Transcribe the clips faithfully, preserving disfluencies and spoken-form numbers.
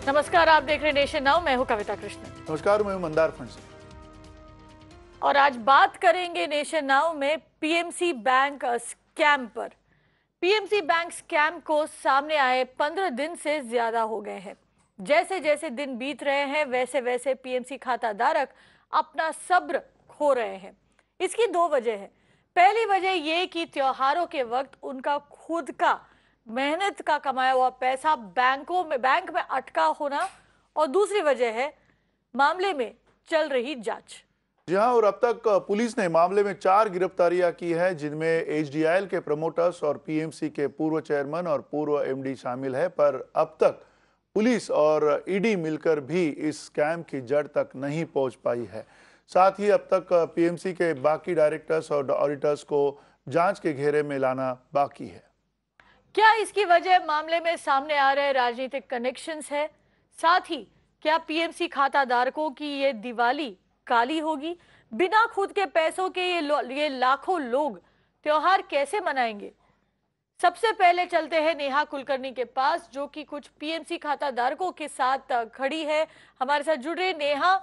नमस्कार, आप देख रहे हैं नेशन नाउ। मैं हूं कविता कृष्ण। नमस्कार, मैं हूं मंदार फंड। और आज बात करेंगे नेशन नाउ में पीएमसी बैंक स्कैम पर। पीएमसी बैंक स्कैम को सामने आए पंद्रह दिन से ज्यादा हो गए हैं। जैसे जैसे दिन बीत रहे हैं वैसे वैसे पीएमसी खाता धारक अपना सब्र खो रहे हैं। इसकी दो वजह है। पहली वजह ये कि त्योहारों के वक्त उनका खुद का मेहनत का कमाया हुआ पैसा बैंकों में बैंक में अटका होना, और दूसरी वजह है मामले में चल रही जांच। जी हां, और अब तक पुलिस ने मामले में चार गिरफ्तारियां की है, जिनमें एचडीआईएल के प्रमोटर्स और पीएमसी के पूर्व चेयरमैन और पूर्व एमडी शामिल है। पर अब तक पुलिस और ईडी मिलकर भी इस स्कैम की जड़ तक नहीं पहुंच पाई है। साथ ही अब तक पीएमसी के बाकी डायरेक्टर्स और ऑडिटर्स को जांच के घेरे में लाना बाकी है। क्या इसकी वजह मामले में सामने आ रहे राजनीतिक कनेक्शंस है? साथ ही क्या पीएमसी खाता धारकों की ये दिवाली काली होगी? बिना खुद के पैसों के ये ये लाखों लोग त्योहार कैसे मनाएंगे? सबसे पहले चलते हैं नेहा कुलकर्णी के पास, जो कि कुछ पीएमसी खाता धारकों के साथ खड़ी है। हमारे साथ जुड़ रही नेहा।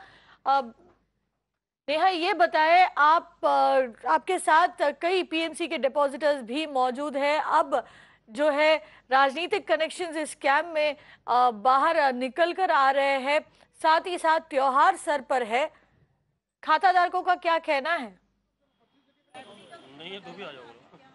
नेहा, ये बताएं, आप आपके साथ कई पीएमसी के डिपॉजिटर्स भी मौजूद हैं। अब जो है राजनीतिक कनेक्शंस इस स्कैम में आ, बाहर निकल कर आ रहे हैं। साथ ही साथ त्योहार सर पर है। खाता धारकों का क्या कहना है? नहीं, ये तो भी आ जाओगे।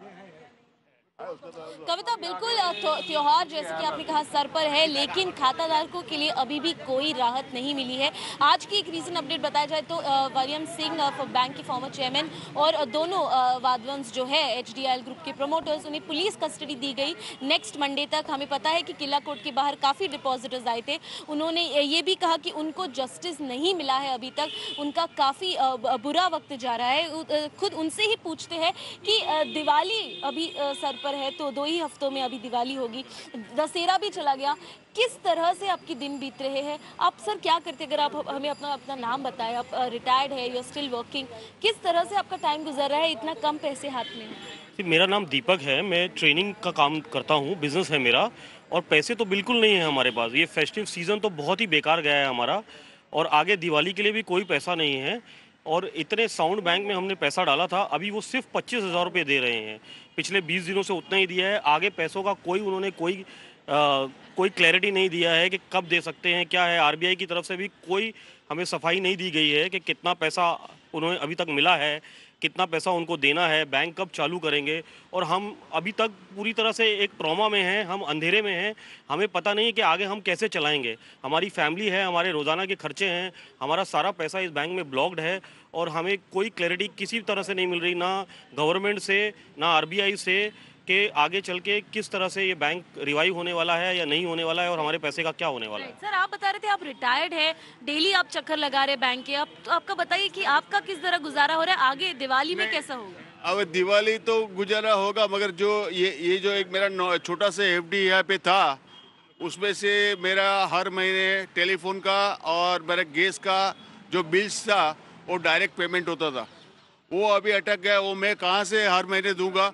कविता, बिल्कुल त्योहार जैसे कि आपने कहा सर पर है, लेकिन खाताधारकों के लिए अभी भी कोई राहत नहीं मिली है। आज की एक रीजन अपडेट बताया जाए तो वरियम सिंह बैंक के फॉर्मर चेयरमैन और दोनों वाधवंश जो है एचडीआईएल ग्रुप के प्रमोटर्स, उन्हें पुलिस कस्टडी दी गई नेक्स्ट मंडे तक। हमें पता है कि किला कोर्ट के बाहर काफ़ी डिपॉजिटर्स आए थे। उन्होंने ये भी कहा कि उनको जस्टिस नहीं मिला है अभी तक, उनका काफ़ी बुरा वक्त जा रहा है। खुद उनसे ही पूछते हैं कि दिवाली अभी सर पर है, तो दो ही हफ्तों में अभी दिवाली होगी, दशहरा भी चला गया, किस तरह से आपके दिन बीत रहे हैं? आप सर क्या करते, अगर आप हमें अपना अपना नाम बताएं। आप रिटायर्ड है, यू आर स्टिल वर्किंग, किस तरह से आपका टाइम गुजर रहा है इतना कम पैसे हाथ में? मेरा नाम दीपक है, मैं ट्रेनिंग का काम करता हूँ, बिजनेस है मेरा, और पैसे तो बिल्कुल नहीं है हमारे पास। ये फेस्टिव सीज़न तो बहुत ही बेकार गया है हमारा, और आगे दिवाली के लिए भी कोई पैसा नहीं है। और इतने साउंड बैंक में हमने पैसा डाला था, अभी वो सिर्फ पच्चीस हज़ार रुपये दे रहे हैं। पिछले बीस दिनों से उतना ही दिया है। आगे पैसों का कोई उन्होंने कोई आ, कोई क्लैरिटी नहीं दिया है कि कब दे सकते हैं, क्या है। आरबीआई की तरफ से भी कोई हमें सफाई नहीं दी गई है कि कितना पैसा उन्हें अभी तक मिला है, कितना पैसा उनको देना है, बैंक कब चालू करेंगे। और हम अभी तक पूरी तरह से एक ट्रॉमा में हैं, हम अंधेरे में हैं। हमें पता नहीं है कि आगे हम कैसे चलाएंगे। हमारी फैमिली है, हमारे रोज़ाना के खर्चे हैं, हमारा सारा पैसा इस बैंक में ब्लॉक्ड है, और हमें कोई क्लैरिटी किसी तरह से नहीं मिल रही, ना गवर्नमेंट से ना आरबीआई से, कि आगे चल के किस तरह से ये बैंक रिवाइव होने वाला है या नहीं होने वाला है, और हमारे पैसे का क्या होने वाला है। सर, आप बता रहे थे आप रिटायर्ड है, डेली आप चक्कर लगा रहे बैंक के। आप तो आपका बताइए कि आपका किस तरह गुजारा हो रहा है, आगे दिवाली में कैसा होगा? अब दिवाली तो गुजारा होगा, मगर जो ये ये जो एक मेरा छोटा सा एफडी यहाँ पे था, उसमें से मेरा हर महीने टेलीफोन का और मेरा गैस का जो बिल्स था वो डायरेक्ट पेमेंट होता था, वो अभी अटक गया। वो मैं कहाँ से हर महीने दूंगा?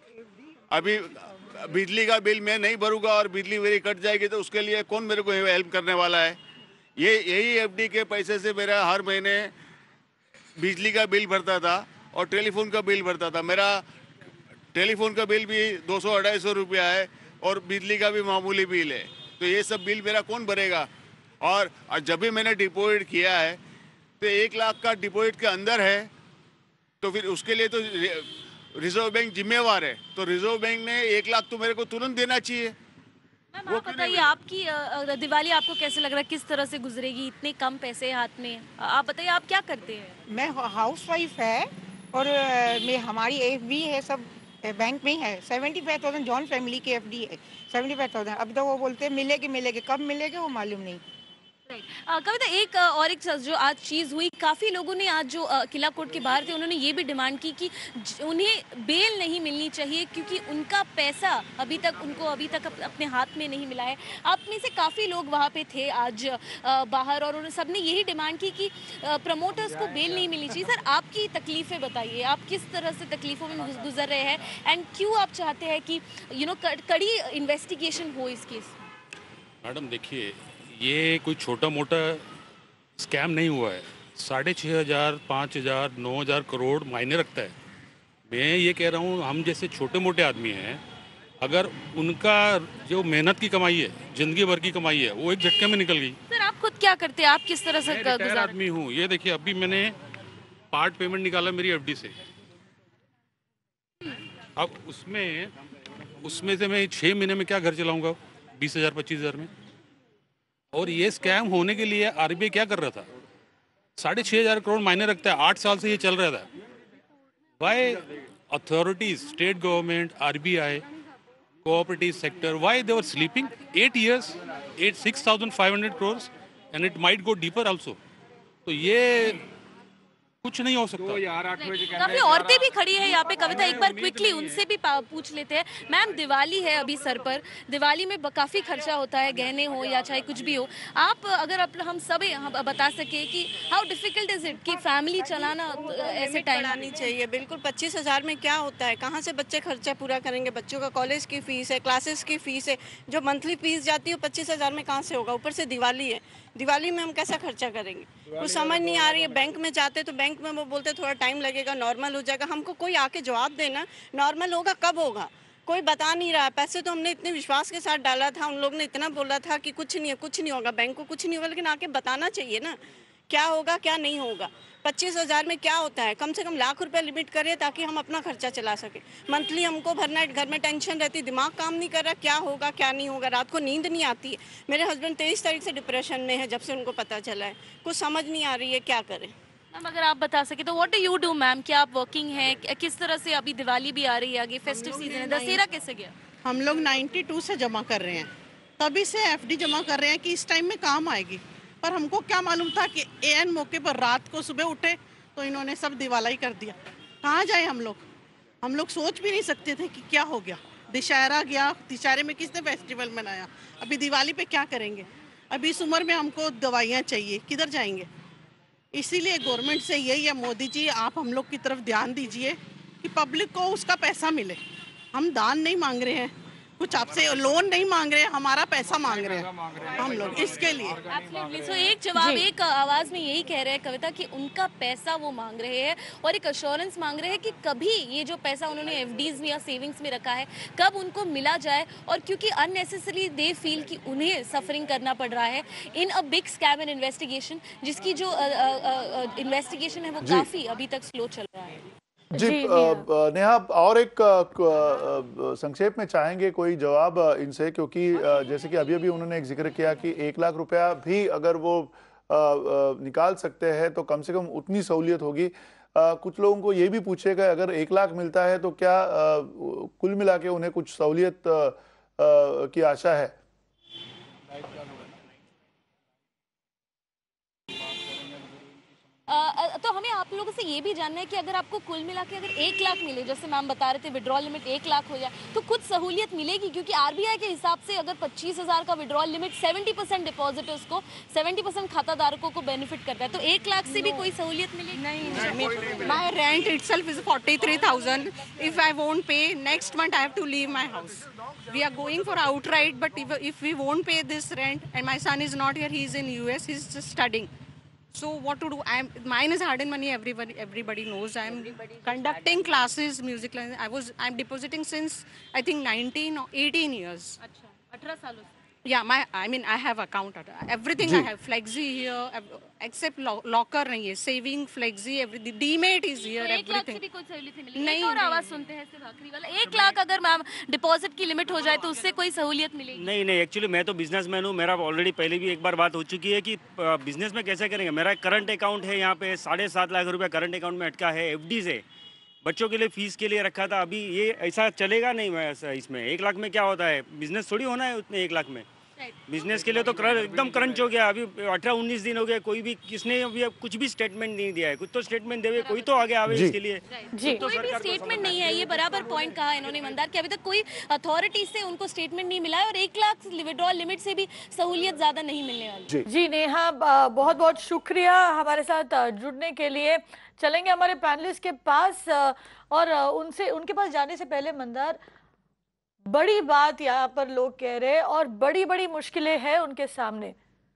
अभी बिजली का बिल मैं नहीं भरूंगा और बिजली मेरी कट जाएगी, तो उसके लिए कौन मेरे को हेल्प करने वाला है? ये यही एफडी के पैसे से मेरा हर महीने बिजली का बिल भरता था और टेलीफोन का बिल भरता था। मेरा टेलीफोन का बिल भी दो सौ अढ़ाई सौ रुपया है और बिजली का भी मामूली बिल है। तो ये सब बिल मेरा कौन भरेगा? और जब भी मैंने डिपॉजिट किया है तो एक लाख का डिपॉजिट के अंदर है, तो फिर उसके लिए तो रिजर्व बैंक जिम्मेवार है। तो रिजर्व बैंक ने एक लाख तो मेरे को तुरंत देना चाहिए। मैम, आप बताइए, आपकी दिवाली आपको कैसे लग रहा है, किस तरह से गुजरेगी इतने कम पैसे हाथ में? आप बताइए, आप क्या करते हैं? मैं हाउस वाइफ है, और मैं हमारी एफडी है, सब बैंक में ही है। Seventy five thousand joint family की एफडी है, सेवेंटी फाइव थाउजेंड। अब तो वो बोलते हैं मिलेगी मिलेगी, कब मिलेगी वो मालूम नहीं। कविता, एक और एक जो आज चीज़ हुई, काफ़ी लोगों ने आज जो किला कोर्ट के बाहर थे, उन्होंने ये भी डिमांड की कि उन्हें बेल नहीं मिलनी चाहिए, क्योंकि उनका पैसा अभी तक उनको अभी तक अपने हाथ में नहीं मिला है। आप में से काफ़ी लोग वहाँ पे थे आज बाहर, और उन्होंने सबने यही डिमांड की कि प्रमोटर्स को बेल नहीं मिलनी चाहिए। सर, आपकी तकलीफ़ें बताइए, आप किस तरह से तकलीफ़ों में गुजर रहे हैं, एंड क्यों आप चाहते हैं कि यू नो कड़ी इन्वेस्टिगेशन हो इस केस? मैडम देखिए, ये कोई छोटा मोटा स्कैम नहीं हुआ है। साढ़े छः हज़ार पाँच हज़ार नौ हज़ार करोड़ मायने रखता है। मैं ये कह रहा हूँ, हम जैसे छोटे मोटे आदमी हैं, अगर उनका जो मेहनत की कमाई है, जिंदगी भर की कमाई है, वो एक झटके में निकल गई। सर आप खुद क्या करते हैं, आप किस तरह से मैं रिटायर गुजारा? आदमी हूँ। ये देखिए, अभी मैंने पार्ट पेमेंट निकाला मेरी एफडी से। अब उसमें उसमें से मैं छः महीने में क्या घर चलाऊंगा, बीस हज़ार पच्चीस हज़ार में। और ये स्कैम होने के लिए आरबीआई क्या कर रहा था? साढ़े छः हज़ार करोड़ मायने रखता है। आठ साल से ये चल रहा था। Why authorities, state government, RBI, cooperative sector, why they were sleeping? Eight years, eight six thousand five hundred crore, and it might go deeper also. तो ये कुछ नहीं हो सकता। काफी औरतें भी खड़ी है यहाँ पे। कविता, एक बार क्विकली उनसे भी पा- पूछ लेते हैं। मैम, दिवाली है अभी सर पर, दिवाली में ब- काफी खर्चा होता है, गहने हो या चाहे कुछ भी हो। आप अगर आप हम सब यहाँ बता सके कि हाउ डिफिकल्ट इज इट कि फैमिली चलाना तो ऐसे टाइम आनी चाहिए। बिल्कुल, पच्चीस हजार में क्या होता है? कहाँ से बच्चे खर्चा पूरा करेंगे? बच्चों का कॉलेज की फीस है, क्लासेस की फीस है, जो मंथली फीस जाती है पच्चीस हजार में कहाँ से होगा? ऊपर से दिवाली है, दिवाली में हम कैसा खर्चा करेंगे? कुछ समझ नहीं आ रही है। बैंक में जाते तो बैंक में वो बोलते थोड़ा टाइम लगेगा, नॉर्मल हो जाएगा। हमको कोई आके जवाब देना, नॉर्मल होगा कब होगा? कोई बता नहीं रहा। पैसे तो हमने इतने विश्वास के साथ डाला था, उन लोग ने इतना बोला था कि कुछ नहीं है, कुछ नहीं होगा, बैंक को कुछ नहीं होगा, लेकिन आके बताना चाहिए ना क्या होगा क्या नहीं होगा। पच्चीस हजार में क्या होता है? कम से कम लाख रुपए लिमिट करें ताकि हम अपना खर्चा चला सके। मंथली हमको भरना है, घर में टेंशन रहती, दिमाग काम नहीं कर रहा, क्या होगा क्या नहीं होगा। रात को नींद नहीं आती है। मेरे हस्बैंड तेईस तारीख से डिप्रेशन में है, जब से उनको पता चला है। कुछ समझ नहीं आ रही है क्या करें। मैम अगर आप बता सके तो what do you do ma'am? क्या आप वर्किंग हैं? किस तरह से, अभी दिवाली भी आ रही है, आगे फेस्टिव सीजन है, दशहरा कैसे गया? हम लोग बानवे से जमा कर रहे हैं, तभी से एफडी जमा कर रहे हैं कि इस टाइम में काम आएगी। पर हमको क्या मालूम था कि एन मौके पर रात को सुबह उठे तो इन्होंने सब दिवाला ही कर दिया। कहाँ जाए हम लोग? हम लोग सोच भी नहीं सकते थे कि क्या हो गया। दशहरा गया, दशहरे में किसने फेस्टिवल मनाया? अभी दिवाली पे क्या करेंगे? अभी इस उम्र में हमको दवाइयाँ चाहिए, किधर जाएंगे? इसीलिए गवर्नमेंट से यही है, मोदी जी आप हम लोग की तरफ ध्यान दीजिए कि पब्लिक को उसका पैसा मिले। हम दान नहीं मांग रहे हैं, कुछ आपसे लोन नहीं मांग रहे हैं, हमारा पैसा मांग रहे हैं हम लोग इसके लिए। एब्सोल्युटली। सो एक जवाब, एक आवाज में यही कह रहे हैं कविता कि उनका पैसा वो मांग रहे हैं और एक अश्योरेंस मांग रहे हैं कि कभी ये जो पैसा उन्होंने एफडीज में या सेविंग्स में रखा है कब उनको मिला जाए। और क्योंकि अननेसेसरी दे फील कि उन्हें सफरिंग करना पड़ रहा है in a big scam and investigation, जिसकी जो इन्वेस्टिगेशन है वो काफी अभी तक स्लो चल रहा है। जी, जी, अ, नेहा। अ, नेहा, और एक अ, क- अ, संक्षेप में चाहेंगे कोई जवाब अ, इनसे, क्योंकि अ, जैसे कि अभी अभी उन्होंने एक जिक्र किया कि एक लाख रुपया भी अगर वो अ, अ, निकाल सकते हैं तो कम से कम उतनी सहूलियत होगी। अ, कुछ लोगों को ये भी पूछेगा अगर एक लाख मिलता है तो क्या अ, कुल मिला के उन्हें कुछ सहूलियत अ, अ, की आशा है? अ, अ, तो हमें आप लोगों से ये भी जानना है कि अगर आपको कुल मिला के अगर एक लाख मिले, जैसे मैम बता रहे थे विड्रॉल लिमिट एक लाख हो जाए, तो कुछ सहूलियत मिलेगी? क्योंकि आरबीआई के हिसाब से अगर पच्चीस हजार का विड्रॉल लिमिट सत्तर परसेंट डिपॉजिटर्स को, सत्तर परसेंट खाताधारकों को बेनिफिट करता है, तो एक लाख से भी कोई सहूलियत मिलेगी? नहीं, my rent itself is forty-three thousand. If I won't pay next month, I have to leave my house. We are going for outright, but if, if we won't pay this rent, and my son is not here, he's in U S, he's just studying. So what to do? I'm mine is hard earned money. Everybody everybody knows. I'm conducting classes, music classes. I was I'm depositing since I think nineteen or eighteen years. अच्छा, अठारह सालों से। Yeah, my I mean I have account. Everything I have. Flexi here, except lo- locker नहीं है. Saving, flexi, everything. Demat is here. तो एक लाख से Everything. भी कोई सहूलियत नहीं मिलेगी? नहीं, एक और नहीं, आवाज सुनते हैं सिर्फ आखिरी वाला। एक लाख अगर मैम डिपॉजिट की लिमिट हो जाए तो उससे कोई सहूलियत मिलेगी? नहीं नहीं, एक्चुअली मैं तो बिजनेसमैन हूँ। मेरा ऑलरेडी पहले भी एक बार बात हो चुकी है कि बिजनेस में कैसे करेंगे। मेरा करंट अकाउंट है यहाँ पे, साढ़े सात लाख रुपया करंट अकाउंट में अटका है, एफडी से बच्चों के लिए फीस के लिए रखा था। अभी ये ऐसा चलेगा नहीं। मैं ऐसा इसमें एक लाख में क्या होता है, बिजनेस थोड़ी होना है उतने एक लाख में। बिजनेस के लिए तो कर, एकदम क्रंच हो गया। अभी अठारह उन्नीस दिन हो गए, कोई भी किसने अभी अब कुछ भी स्टेटमेंट नहीं दिया है। कुछ तो स्टेटमेंट देवे, कोई तो आगे आवे इसके लिए। जी, कोई भी स्टेटमेंट नहीं है। ये बराबर पॉइंट कहा इन्होंने ईमानदार कि अभी तक कोई अथॉरिटी से उनको स्टेटमेंट नहीं मिला है और एक लाख विड्रॉल लिमिट से भी सहूलियत ज्यादा नहीं मिलने वाली। जी जी नेहा, बहुत बहुत शुक्रिया हमारे साथ अ, जुड़ने के लिए। चलेंगे हमारे पैनलिस्ट के पास अ, और अ, उनसे उनके पास जाने से पहले मंदार, बड़ी बात यहाँ पर लोग कह रहे हैं और बड़ी बड़ी मुश्किलें हैं उनके सामने।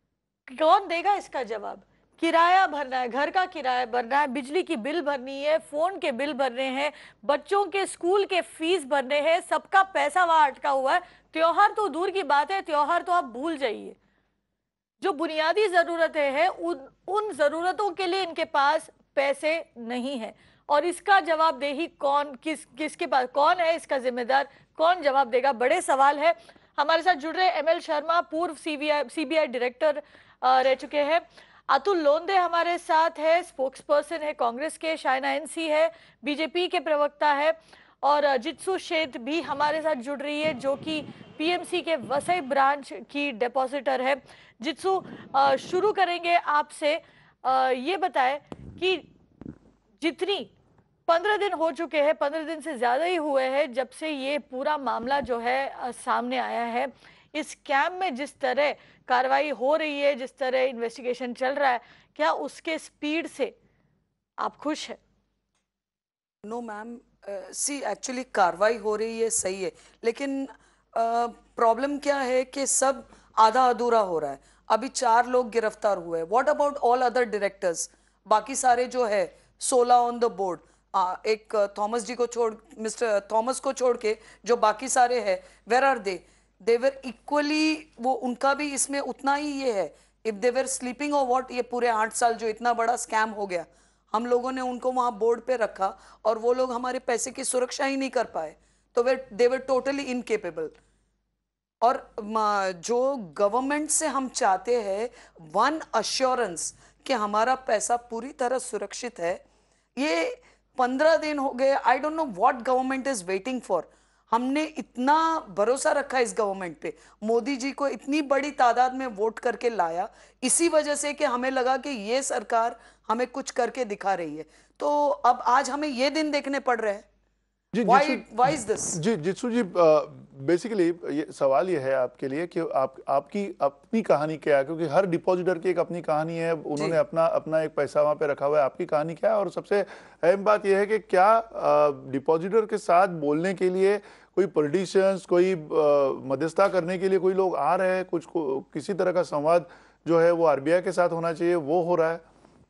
कौन देगा इसका जवाब? किराया भरना है, घर का किराया भरना है, बिजली की बिल भरनी है, फोन के बिल भरने हैं, बच्चों के स्कूल के फीस भरने हैं, सबका पैसा वहां अटका हुआ है। त्योहार तो दूर की बात है, त्योहार तो आप भूल जाइए। जो बुनियादी जरूरतें हैं उन उन जरूरतों के लिए इनके पास पैसे नहीं है। और इसका जवाबदेही कौन, किस किसके पास, कौन है इसका जिम्मेदार, कौन जवाब देगा? बड़े सवाल है। हमारे साथ जुड़ रहे एम एल शर्मा, पूर्व सीबीआई सीबीआई डायरेक्टर रह चुके हैं। अतुल लोंदे हमारे साथ है, स्पोक्स पर्सन है कांग्रेस के। शाइना एनसी है, बीजेपी के प्रवक्ता है। और जित्सु शेठ भी हमारे साथ जुड़ रही है, जो कि पीएमसी के वसई ब्रांच की डिपॉजिटर है। जित्सु, शुरू करेंगे आपसे। ये बताएं कि जितनी पंद्रह दिन हो चुके हैं, पंद्रह दिन से ज्यादा ही हुए हैं जब से ये पूरा मामला जो है सामने आया है। इस स्कैम में जिस तरह कार्रवाई हो रही है, जिस तरह इन्वेस्टिगेशन चल रहा है, क्या उसके स्पीड से आप खुश हैं? नो मैम, सी एक्चुअली कार्रवाई हो रही है, सही है, लेकिन प्रॉब्लम uh, क्या है कि सब आधा अधूरा हो रहा है। अभी चार लोग गिरफ्तार हुए, what about all other directors? बाकी सारे जो है सोलह ऑन द बोर्ड, एक थॉमस जी को छोड़, मिस्टर थॉमस को छोड़ के जो बाकी सारे हैं, where are they? They were equally, वो उनका भी इसमें उतना ही ये है। If they were sleeping or what? ये पूरे आठ साल जो इतना बड़ा स्कैम हो गया, हम लोगों ने उनको वहां बोर्ड पे रखा और वो लोग हमारे पैसे की सुरक्षा ही नहीं कर पाए, तो वे दे वर टोटली इनकेपेबल। और जो गवर्नमेंट से हम चाहते हैं वन अश्योरेंस कि हमारा पैसा पूरी तरह सुरक्षित है, ये पंद्रह दिन हो गए। I don't know what government is waiting for. हमने इतना भरोसा रखा इस गवर्नमेंट पे, मोदी जी को इतनी बड़ी तादाद में वोट करके लाया इसी वजह से कि हमें लगा कि ये सरकार हमें कुछ करके दिखा रही है। तो अब आज हमें ये दिन देखने पड़ रहे हैं। जी, why, जित्सु, why is this? जी जित्सु जी, बेसिकली ये सवाल ये है आपके लिए कि आप आपकी अपनी कहानी क्या है, क्योंकि हर डिपॉजिटर की एक अपनी कहानी है, उन्होंने अपना अपना एक पैसा वहां पे रखा हुआ है। आपकी कहानी क्या है? और सबसे अहम बात यह है कि क्या डिपॉजिटर के साथ बोलने के लिए कोई पॉलिटिशियंस, कोई मध्यस्थता करने के लिए कोई लोग आ रहे हैं? कुछ को, किसी तरह का संवाद जो है वो आरबीआई के साथ होना चाहिए, वो हो रहा है?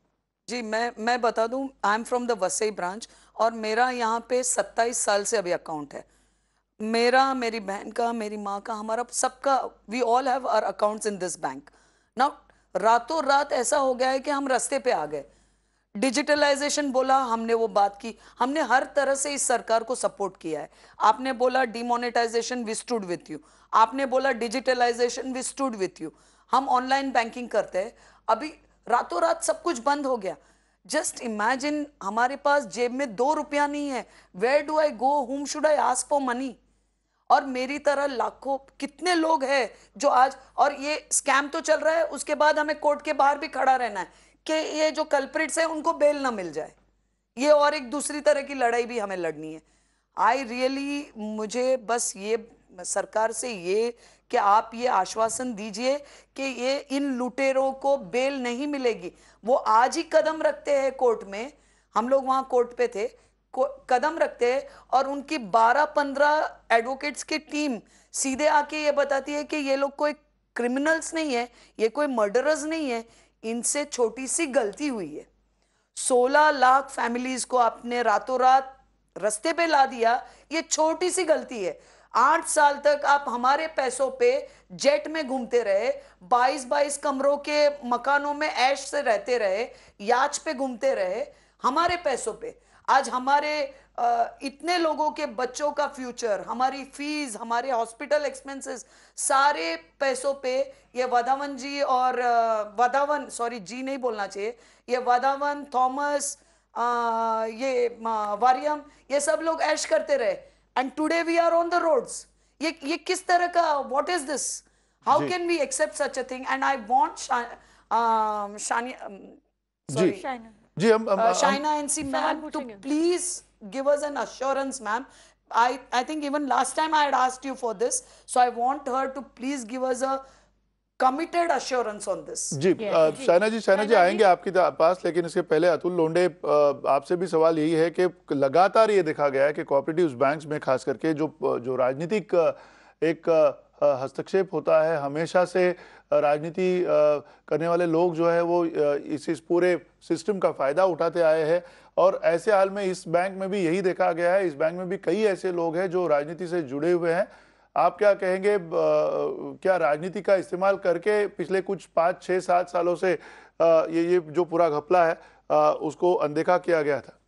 जी, मैं मैं बता दूं, I am from the Vasai branch और मेरा यहाँ पे सत्ताईस साल से अभी अकाउंट है। मेरा, मेरी बहन का, मेरी माँ का, हमारा सबका, we all have our accounts in this bank. Now रातों रात ऐसा हो गया है कि हम रास्ते पे आ गए। डिजिटलाइजेशन बोला, हमने वो बात की, हमने हर तरह से इस सरकार को सपोर्ट किया है। आपने बोला demonetization, we stood with you. आपने बोला digitalization, we stood with you. हम ऑनलाइन बैंकिंग करते हैं, अभी रातों रात सब कुछ बंद हो गया। जस्ट इमेजिन, हमारे पास जेब में दो रुपया नहीं है। Where do I go, whom should I ask for money? और मेरी तरह लाखों, कितने लोग हैं जो आज, और ये स्कैम तो चल रहा है, उसके बाद हमें कोर्ट के बाहर भी खड़ा रहना है कि ये जो कल्प्रिट्स है उनको बेल ना मिल जाए। ये और एक दूसरी तरह की लड़ाई भी हमें लड़नी है। आई रियली, मुझे बस ये सरकार से ये कि आप ये आश्वासन दीजिए कि ये इन लुटेरों को बेल नहीं मिलेगी। वो आज ही कदम रखते हैं कोर्ट में, हम लोग वहां कोर्ट पे थे, कदम रखते हैं और उनकी बारह पंद्रह एडवोकेट्स की टीम सीधे आके ये बताती है कि ये लोग कोई क्रिमिनल्स नहीं है, ये कोई मर्डरर्स नहीं है, इनसे छोटी सी गलती हुई है। सोलह लाख फैमिलीज को आपने रातों रात रास्ते पे ला दिया, ये छोटी सी गलती है। आठ साल तक आप हमारे पैसों पे जेट में घूमते रहे, बाईस बाईस कमरों के मकानों में ऐश से रहते रहे, याच पे घूमते रहे, हमारे पैसों पे। आज हमारे आ, इतने लोगों के बच्चों का फ्यूचर, हमारी फीस, हमारे हॉस्पिटल एक्सपेंसेस, सारे पैसों पे ये वाधावन जी और वाधावन, सॉरी जी नहीं बोलना चाहिए, ये वाधावन, थॉमस, आ, ये वारियम, ये सब लोग ऐश करते रहे। And today we are on the roads. ये ये किस तरह का, what is this? How can we accept such a thing? And I want um, Shania, um, sorry, Shaina, जी हम uh, Shaina N C ma'am to please give us an assurance, ma'am. I I think even last time I had asked you for this, so I want her to please give us a committed assurance on this. जी, शाइना जी, शाइना जी आएंगे आपके पास, लेकिन इसके पहले अतुल लोंडे, आपसे भी सवाल यही है कि लगातार ये देखा गया है कि कोऑपरेटिव बैंक्स में खास करके जो जो राजनीतिक एक हस्तक्षेप होता है। हमेशा से राजनीति करने वाले लोग जो है वो इस इस पूरे सिस्टम का फायदा उठाते आए हैं और ऐसे हाल में इस बैंक में भी यही देखा गया है। इस बैंक में भी कई ऐसे लोग हैं जो राजनीति से जुड़े हुए हैं। आप क्या कहेंगे, क्या राजनीति का इस्तेमाल करके पिछले कुछ पाँच छः सात सालों से ये ये जो पूरा घपला है उसको अनदेखा किया गया था?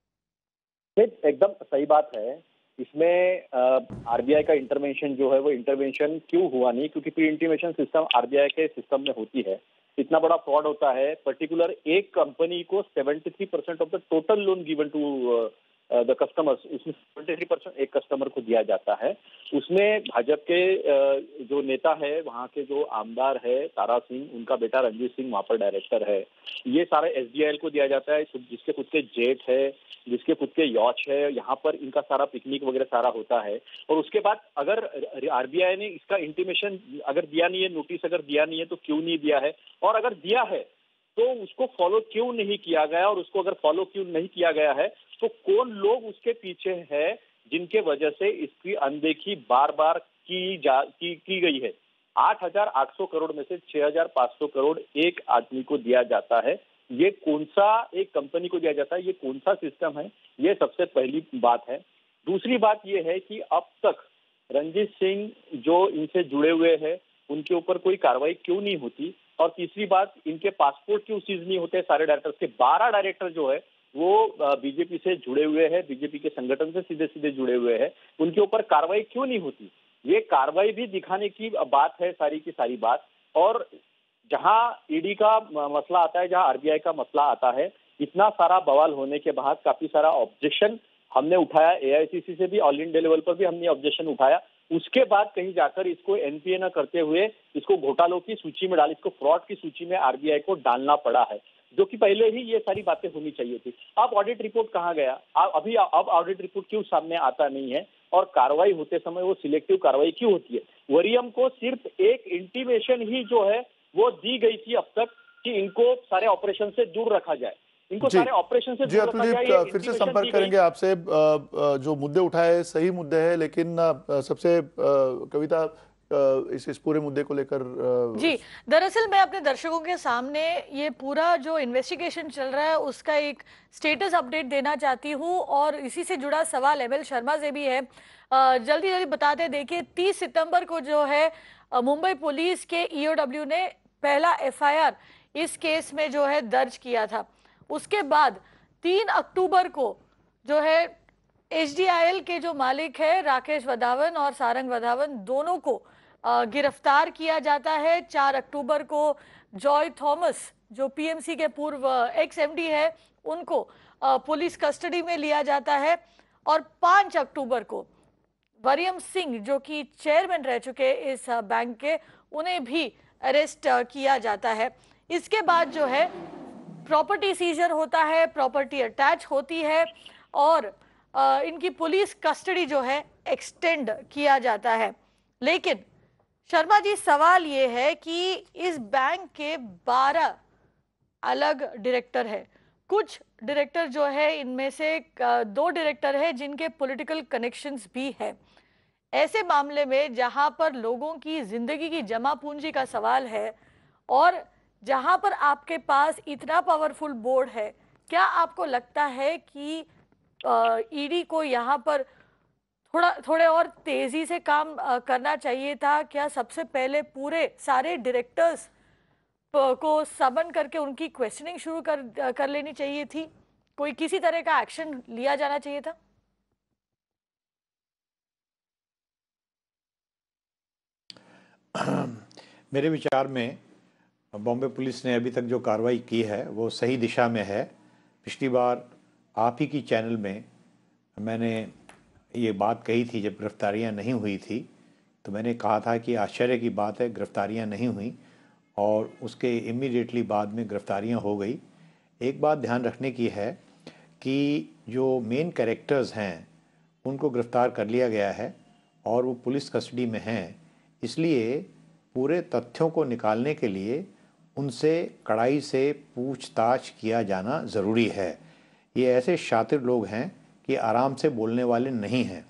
एकदम सही बात है। इसमें आरबीआई का इंटरवेंशन जो है वो इंटरवेंशन क्यों हुआ नहीं, क्योंकि प्री इंटीमेशन सिस्टम आरबीआई के सिस्टम में होती है। इतना बड़ा फ्रॉड होता है, पर्टिकुलर एक कंपनी को तिहत्तर percent of the total loan given to the customers, उसमें तिहत्तर परसेंट एक कस्टमर को दिया जाता है। उसमें भाजपा के जो नेता है, वहाँ के जो आमदार है तारा सिंह, उनका बेटा रंजीत सिंह वहाँ पर डायरेक्टर है। ये सारा एसडीआईएल को दिया जाता है, जिसके खुद के जेट है, जिसके खुद के यॉच है। यहाँ पर इनका सारा पिकनिक वगैरह सारा होता है। और उसके बाद अगर आरबीआई ने इसका इंटीमेशन अगर दिया नहीं है, नोटिस अगर दिया नहीं है, तो क्यों नहीं दिया है, और अगर दिया है तो उसको फॉलो क्यों नहीं किया गया, और उसको अगर फॉलो क्यों नहीं किया गया है तो कौन लोग उसके पीछे है जिनके वजह से इसकी अनदेखी बार बार की जा की, की गई है। आठ हजार आठ सौ करोड़ में से छह हजार पाँच सौ करोड़ एक आदमी को दिया जाता है। ये कौन सा एक कंपनी को दिया जाता है, ये कौन सा सिस्टम है, ये सबसे पहली बात है। दूसरी बात ये है कि अब तक रंजीत सिंह जो इनसे जुड़े हुए हैं उनके ऊपर कोई कार्रवाई क्यों नहीं होती। और तीसरी बात, इनके पासपोर्ट क्यों सीज नहीं होते सारे डायरेक्टर्स के। बारह डायरेक्टर जो है वो बीजेपी से जुड़े हुए हैं, बीजेपी के संगठन से सीधे सीधे जुड़े हुए हैं, उनके ऊपर कार्रवाई क्यों नहीं होती। ये कार्रवाई भी दिखाने की बात है सारी की सारी बात। और जहां ईडी का मसला आता है, जहां आरबीआई का मसला आता है, इतना सारा बवाल होने के बाद काफी सारा ऑब्जेक्शन हमने उठाया, एआईसीसी से भी, ऑल इंडिया लेवल पर भी हमने ऑब्जेक्शन उठाया। उसके बाद कहीं जाकर इसको एनपीए न करते हुए इसको घोटालों की सूची में डाल, इसको फ्रॉड की सूची में आरबीआई को डालना पड़ा है, जो कि पहले ही ये सारी बातें होनी चाहिए थी। अब ऑडिट रिपोर्ट कहाँ गया, अभी अब ऑडिट रिपोर्ट क्यों सामने आता नहीं है, और कार्रवाई होते समय वो सिलेक्टिव कार्रवाई क्यों होती है। वरियम को सिर्फ एक इंटीमेशन ही जो है वो दी गई थी अब तक कि इनको सारे ऑपरेशन से दूर रखा जाए, इनको सारे ऑपरेशन से दूर रखा जाए। फिर से संपर्क करेंगे आपसे। जो मुद्दे उठाए सही मुद्दे हैं, लेकिन सबसे कविता इस इस पूरे मुद्दे को लेकर जी, दरअसल मैं अपने दर्शकों के सामने ये पूरा जो इन्वेस्टिगेशन चल रहा है उसका एक स्टेटस अपडेट देना चाहती हूँ, और इसी से जुड़ा सवाल एम एल शर्मा से भी है। जल्दी जल्दी बताते हैं। देखिए, तीस सितंबर को जो है मुंबई पुलिस के ईओडब्ल्यू ने पहला एफआईआर इस केस में जो है दर्ज किया था। उसके बाद तीन अक्टूबर को जो है एचडीआईएल के जो मालिक है राकेश वधावन और सारंग वधावन, दोनों को गिरफ्तार किया जाता है। चार अक्टूबर को जॉय थॉमस जो पीएमसी के पूर्व एक्स एमडी है, उनको पुलिस कस्टडी में लिया जाता है। और पाँच अक्टूबर को वरियम सिंह जो कि चेयरमैन रह चुके इस बैंक के, उन्हें भी अरेस्ट किया जाता है। इसके बाद जो है प्रॉपर्टी सीजर होता है, प्रॉपर्टी अटैच होती है, और इनकी पुलिस कस्टडी जो है एक्सटेंड किया जाता है। लेकिन शर्मा जी, सवाल ये है कि इस बैंक के बारह अलग डायरेक्टर है। कुछ डायरेक्टर जो है, इनमें से दो डायरेक्टर है जिनके पॉलिटिकल कनेक्शंस भी है। ऐसे मामले में जहां पर लोगों की जिंदगी की जमा पूंजी का सवाल है, और जहां पर आपके पास इतना पावरफुल बोर्ड है, क्या आपको लगता है कि ईडी को यहां पर थोड़ा थोड़े और तेजी से काम आ, करना चाहिए था? क्या सबसे पहले पूरे सारे डायरेक्टर्स को समन करके उनकी क्वेश्चनिंग शुरू कर कर लेनी चाहिए थी? कोई किसी तरह का एक्शन लिया जाना चाहिए था? मेरे विचार में बॉम्बे पुलिस ने अभी तक जो कार्रवाई की है वो सही दिशा में है। पिछली बार आप ही की चैनल में मैंने ये बात कही थी, जब गिरफ्तारियां नहीं हुई थी, तो मैंने कहा था कि आश्चर्य की बात है गिरफ्तारियां नहीं हुई, और उसके इमीडिएटली बाद में गिरफ्तारियां हो गई। एक बात ध्यान रखने की है कि जो मेन कैरेक्टर्स हैं उनको गिरफ्तार कर लिया गया है और वो पुलिस कस्टडी में हैं, इसलिए पूरे तथ्यों को निकालने के लिए उनसे कड़ाई से पूछताछ किया जाना ज़रूरी है। ये ऐसे शातिर लोग हैं कि आराम से बोलने वाले नहीं हैं।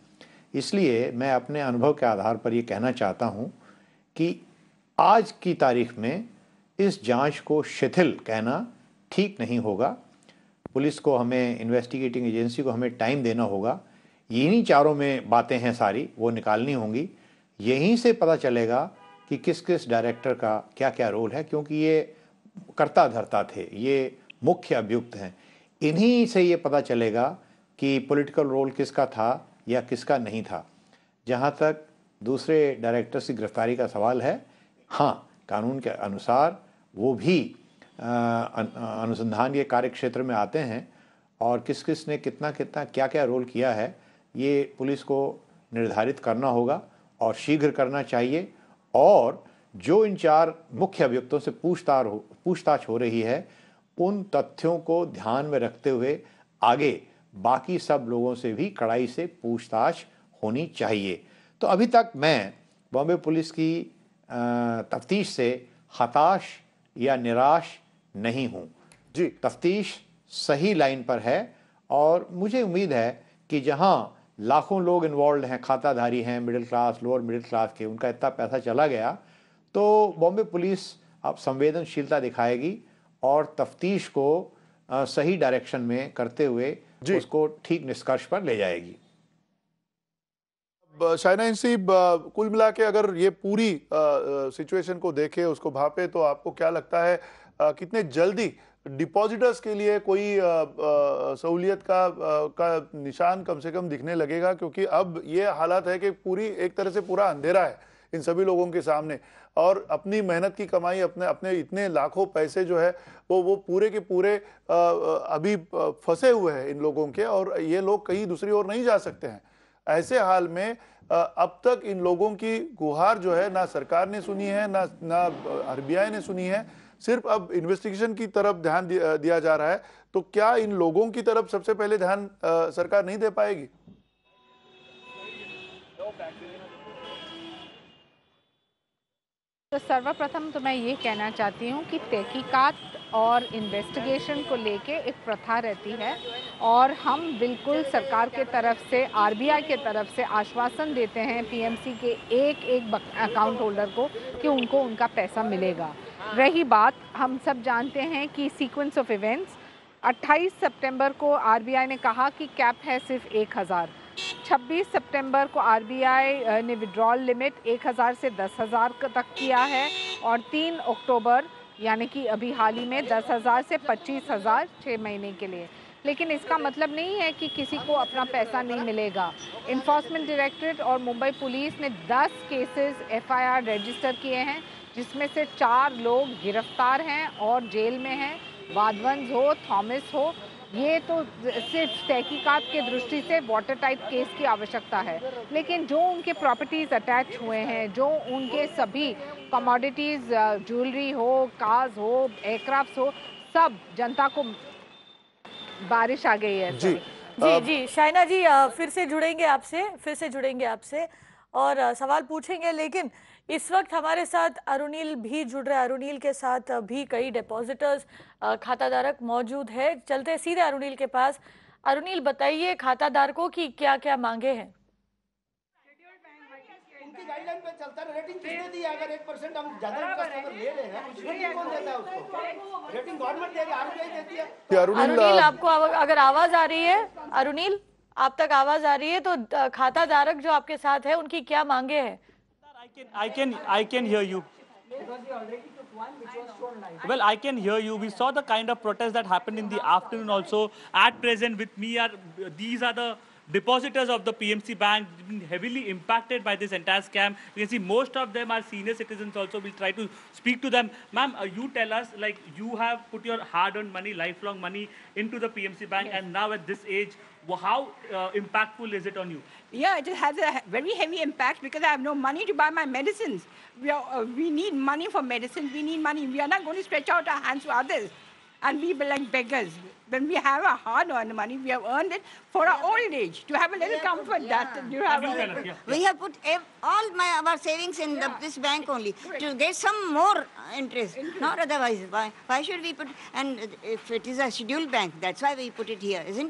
इसलिए मैं अपने अनुभव के आधार पर ये कहना चाहता हूँ कि आज की तारीख में इस जांच को शिथिल कहना ठीक नहीं होगा। पुलिस को, हमें, इन्वेस्टिगेटिंग एजेंसी को हमें टाइम देना होगा। यही चारों में बातें हैं सारी, वो निकालनी होंगी। यहीं से पता चलेगा कि किस किस डायरेक्टर का क्या क्या रोल है, क्योंकि ये कर्ता धर्ता थे, ये मुख्य अभियुक्त हैं। इन्हीं से ये पता चलेगा कि पॉलिटिकल रोल किसका था या किसका नहीं था। जहाँ तक दूसरे डायरेक्टर्स की गिरफ्तारी का सवाल है, हाँ, कानून के अनुसार वो भी अनुसंधान के कार्य क्षेत्र में आते हैं और किस किस ने कितना कितना क्या क्या रोल किया है, ये पुलिस को निर्धारित करना होगा और शीघ्र करना चाहिए। और जो इन चार मुख्य अभियुक्तों से पूछताछ हो पूछताछ हो रही है, उन तथ्यों को ध्यान में रखते हुए आगे बाकी सब लोगों से भी कड़ाई से पूछताछ होनी चाहिए। तो अभी तक मैं बॉम्बे पुलिस की तफ्तीश से हताश या निराश नहीं हूँ जी। तफ्तीश सही लाइन पर है और मुझे उम्मीद है कि जहाँ लाखों लोग इन्वॉल्व हैं, खाताधारी हैं, middle class, lower middle class के, उनका इतना पैसा चला गया, तो बॉम्बे पुलिस अब संवेदनशीलता दिखाएगी और तफ्तीश को आ, सही डायरेक्शन में करते हुए उसको ठीक निष्कर्ष पर ले जाएगी। शाइना सी, कुल मिला के अगर ये पूरी सिचुएशन को देखे, उसको भापे, तो आपको क्या लगता है आ, कितने जल्दी डिपॉजिटर्स के लिए कोई सहूलियत का आ, का निशान कम से कम दिखने लगेगा? क्योंकि अब ये हालात है कि पूरी एक तरह से पूरा अंधेरा है इन सभी लोगों के सामने और अपनी मेहनत की कमाई, अपने अपने इतने लाखों पैसे जो है वो वो पूरे के पूरे आ, अभी फंसे हुए हैं इन लोगों के, और ये लोग कहीं दूसरी ओर नहीं जा सकते हैं। ऐसे हाल में अब तक इन लोगों की गुहार जो है ना सरकार ने सुनी है, ना ना आरबीआई ने सुनी है, सिर्फ अब इन्वेस्टिगेशन की तरफ ध्यान दिया जा रहा है। तो क्या इन लोगों की तरफ सबसे पहले ध्यान सरकार नहीं दे पाएगी? तो सर्वप्रथम तो मैं ये कहना चाहती हूँ कि तहकीकात और इन्वेस्टिगेशन को लेके एक प्रथा रहती है और हम बिल्कुल सरकार के तरफ से, आरबीआई के तरफ से आश्वासन देते हैं पीएमसी के एक एक अकाउंट होल्डर को कि उनको उनका पैसा मिलेगा। रही बात, हम सब जानते हैं कि सीक्वेंस ऑफ इवेंट्स, अट्ठाईस सितंबर को आरबीआई ने कहा कि कैप है सिर्फ एक हज़ार, छब्बीस सितंबर को आरबीआई ने विड्रॉल लिमिट एक हज़ार से दस हज़ार तक किया है और तीन अक्टूबर यानी कि अभी हाल ही में दस हज़ार से पच्चीस हज़ार छः महीने के लिए। लेकिन इसका मतलब नहीं है कि किसी को अपना पैसा नहीं मिलेगा। इन्फोर्समेंट डायरेक्टरेट और मुंबई पुलिस ने दस केसेस एफआईआर रजिस्टर किए हैं, जिसमें से चार लोग गिरफ्तार हैं और जेल में हैं। वाधवंश हो, थॉमस हो, ये तो सिर्फ तहकीकात के दृष्टि से वाटर टाइप केस की आवश्यकता है, लेकिन जो उनके प्रॉपर्टीज़ अटैच हुए हैं, जो उनके सभी कमोडिटीज़, ज्वेलरी हो, कार्स हो, एयरक्राफ्ट हो, सब जनता को बारिश आ गई है। जी जी जी शाइना जी, फिर से जुड़ेंगे आपसे फिर से जुड़ेंगे आपसे और सवाल पूछेंगे, लेकिन इस वक्त हमारे साथ अरुणील भी जुड़ रहे हैं। अरुणील के साथ भी कई डिपॉजिटर्स, खाताधारक मौजूद है। चलते सीधे अरुणील के पास। अरुणील, बताइए खाताधारकों की क्या क्या मांगे हैं? उनकी गाइडलाइन पे चलता है। रेटिंग किसने दी? अगर एक परसेंट हम ज्यादा कस्टमर ले रहे हैं, रेटिंग कौन देता है उसको? रेटिंग गवर्नमेंट दे रही है, आरबीआई देती है। अरुणील, आपको अगर आवाज आ रही है, अरुणील आप तक आवाज आ रही है, तो खाताधारक जो आपके साथ है उनकी क्या मांगे हैं? I can, I can, I can hear you. Well, I can hear you. We saw the kind of protest that happened in the afternoon also. At present with me are, these are the depositors of the P M C bank, been heavily impacted by this entire scam. You can see most of them are senior citizens also. We'll try to speak to them. Ma'am, uh, you tell us, like, you have put your hard-earned money, lifelong money into the P M C bank, yes. And now at this age, how uh, impactful is it on you? Yeah, it has a very heavy impact because I have no money to buy my medicines. We, are, uh, we need money for medicines. We need money. We are not going to stretch out our hands to others and be like beggars. When we have a hard-earned money, we have earned it for our old age, to have a little comfort. Yeah. That you have. A, yeah. We have put all my our savings in the, this bank only to get some more interest, interest. Not otherwise. Why, why should we put? And if it is a scheduled bank, that's why we put it here, isn't it?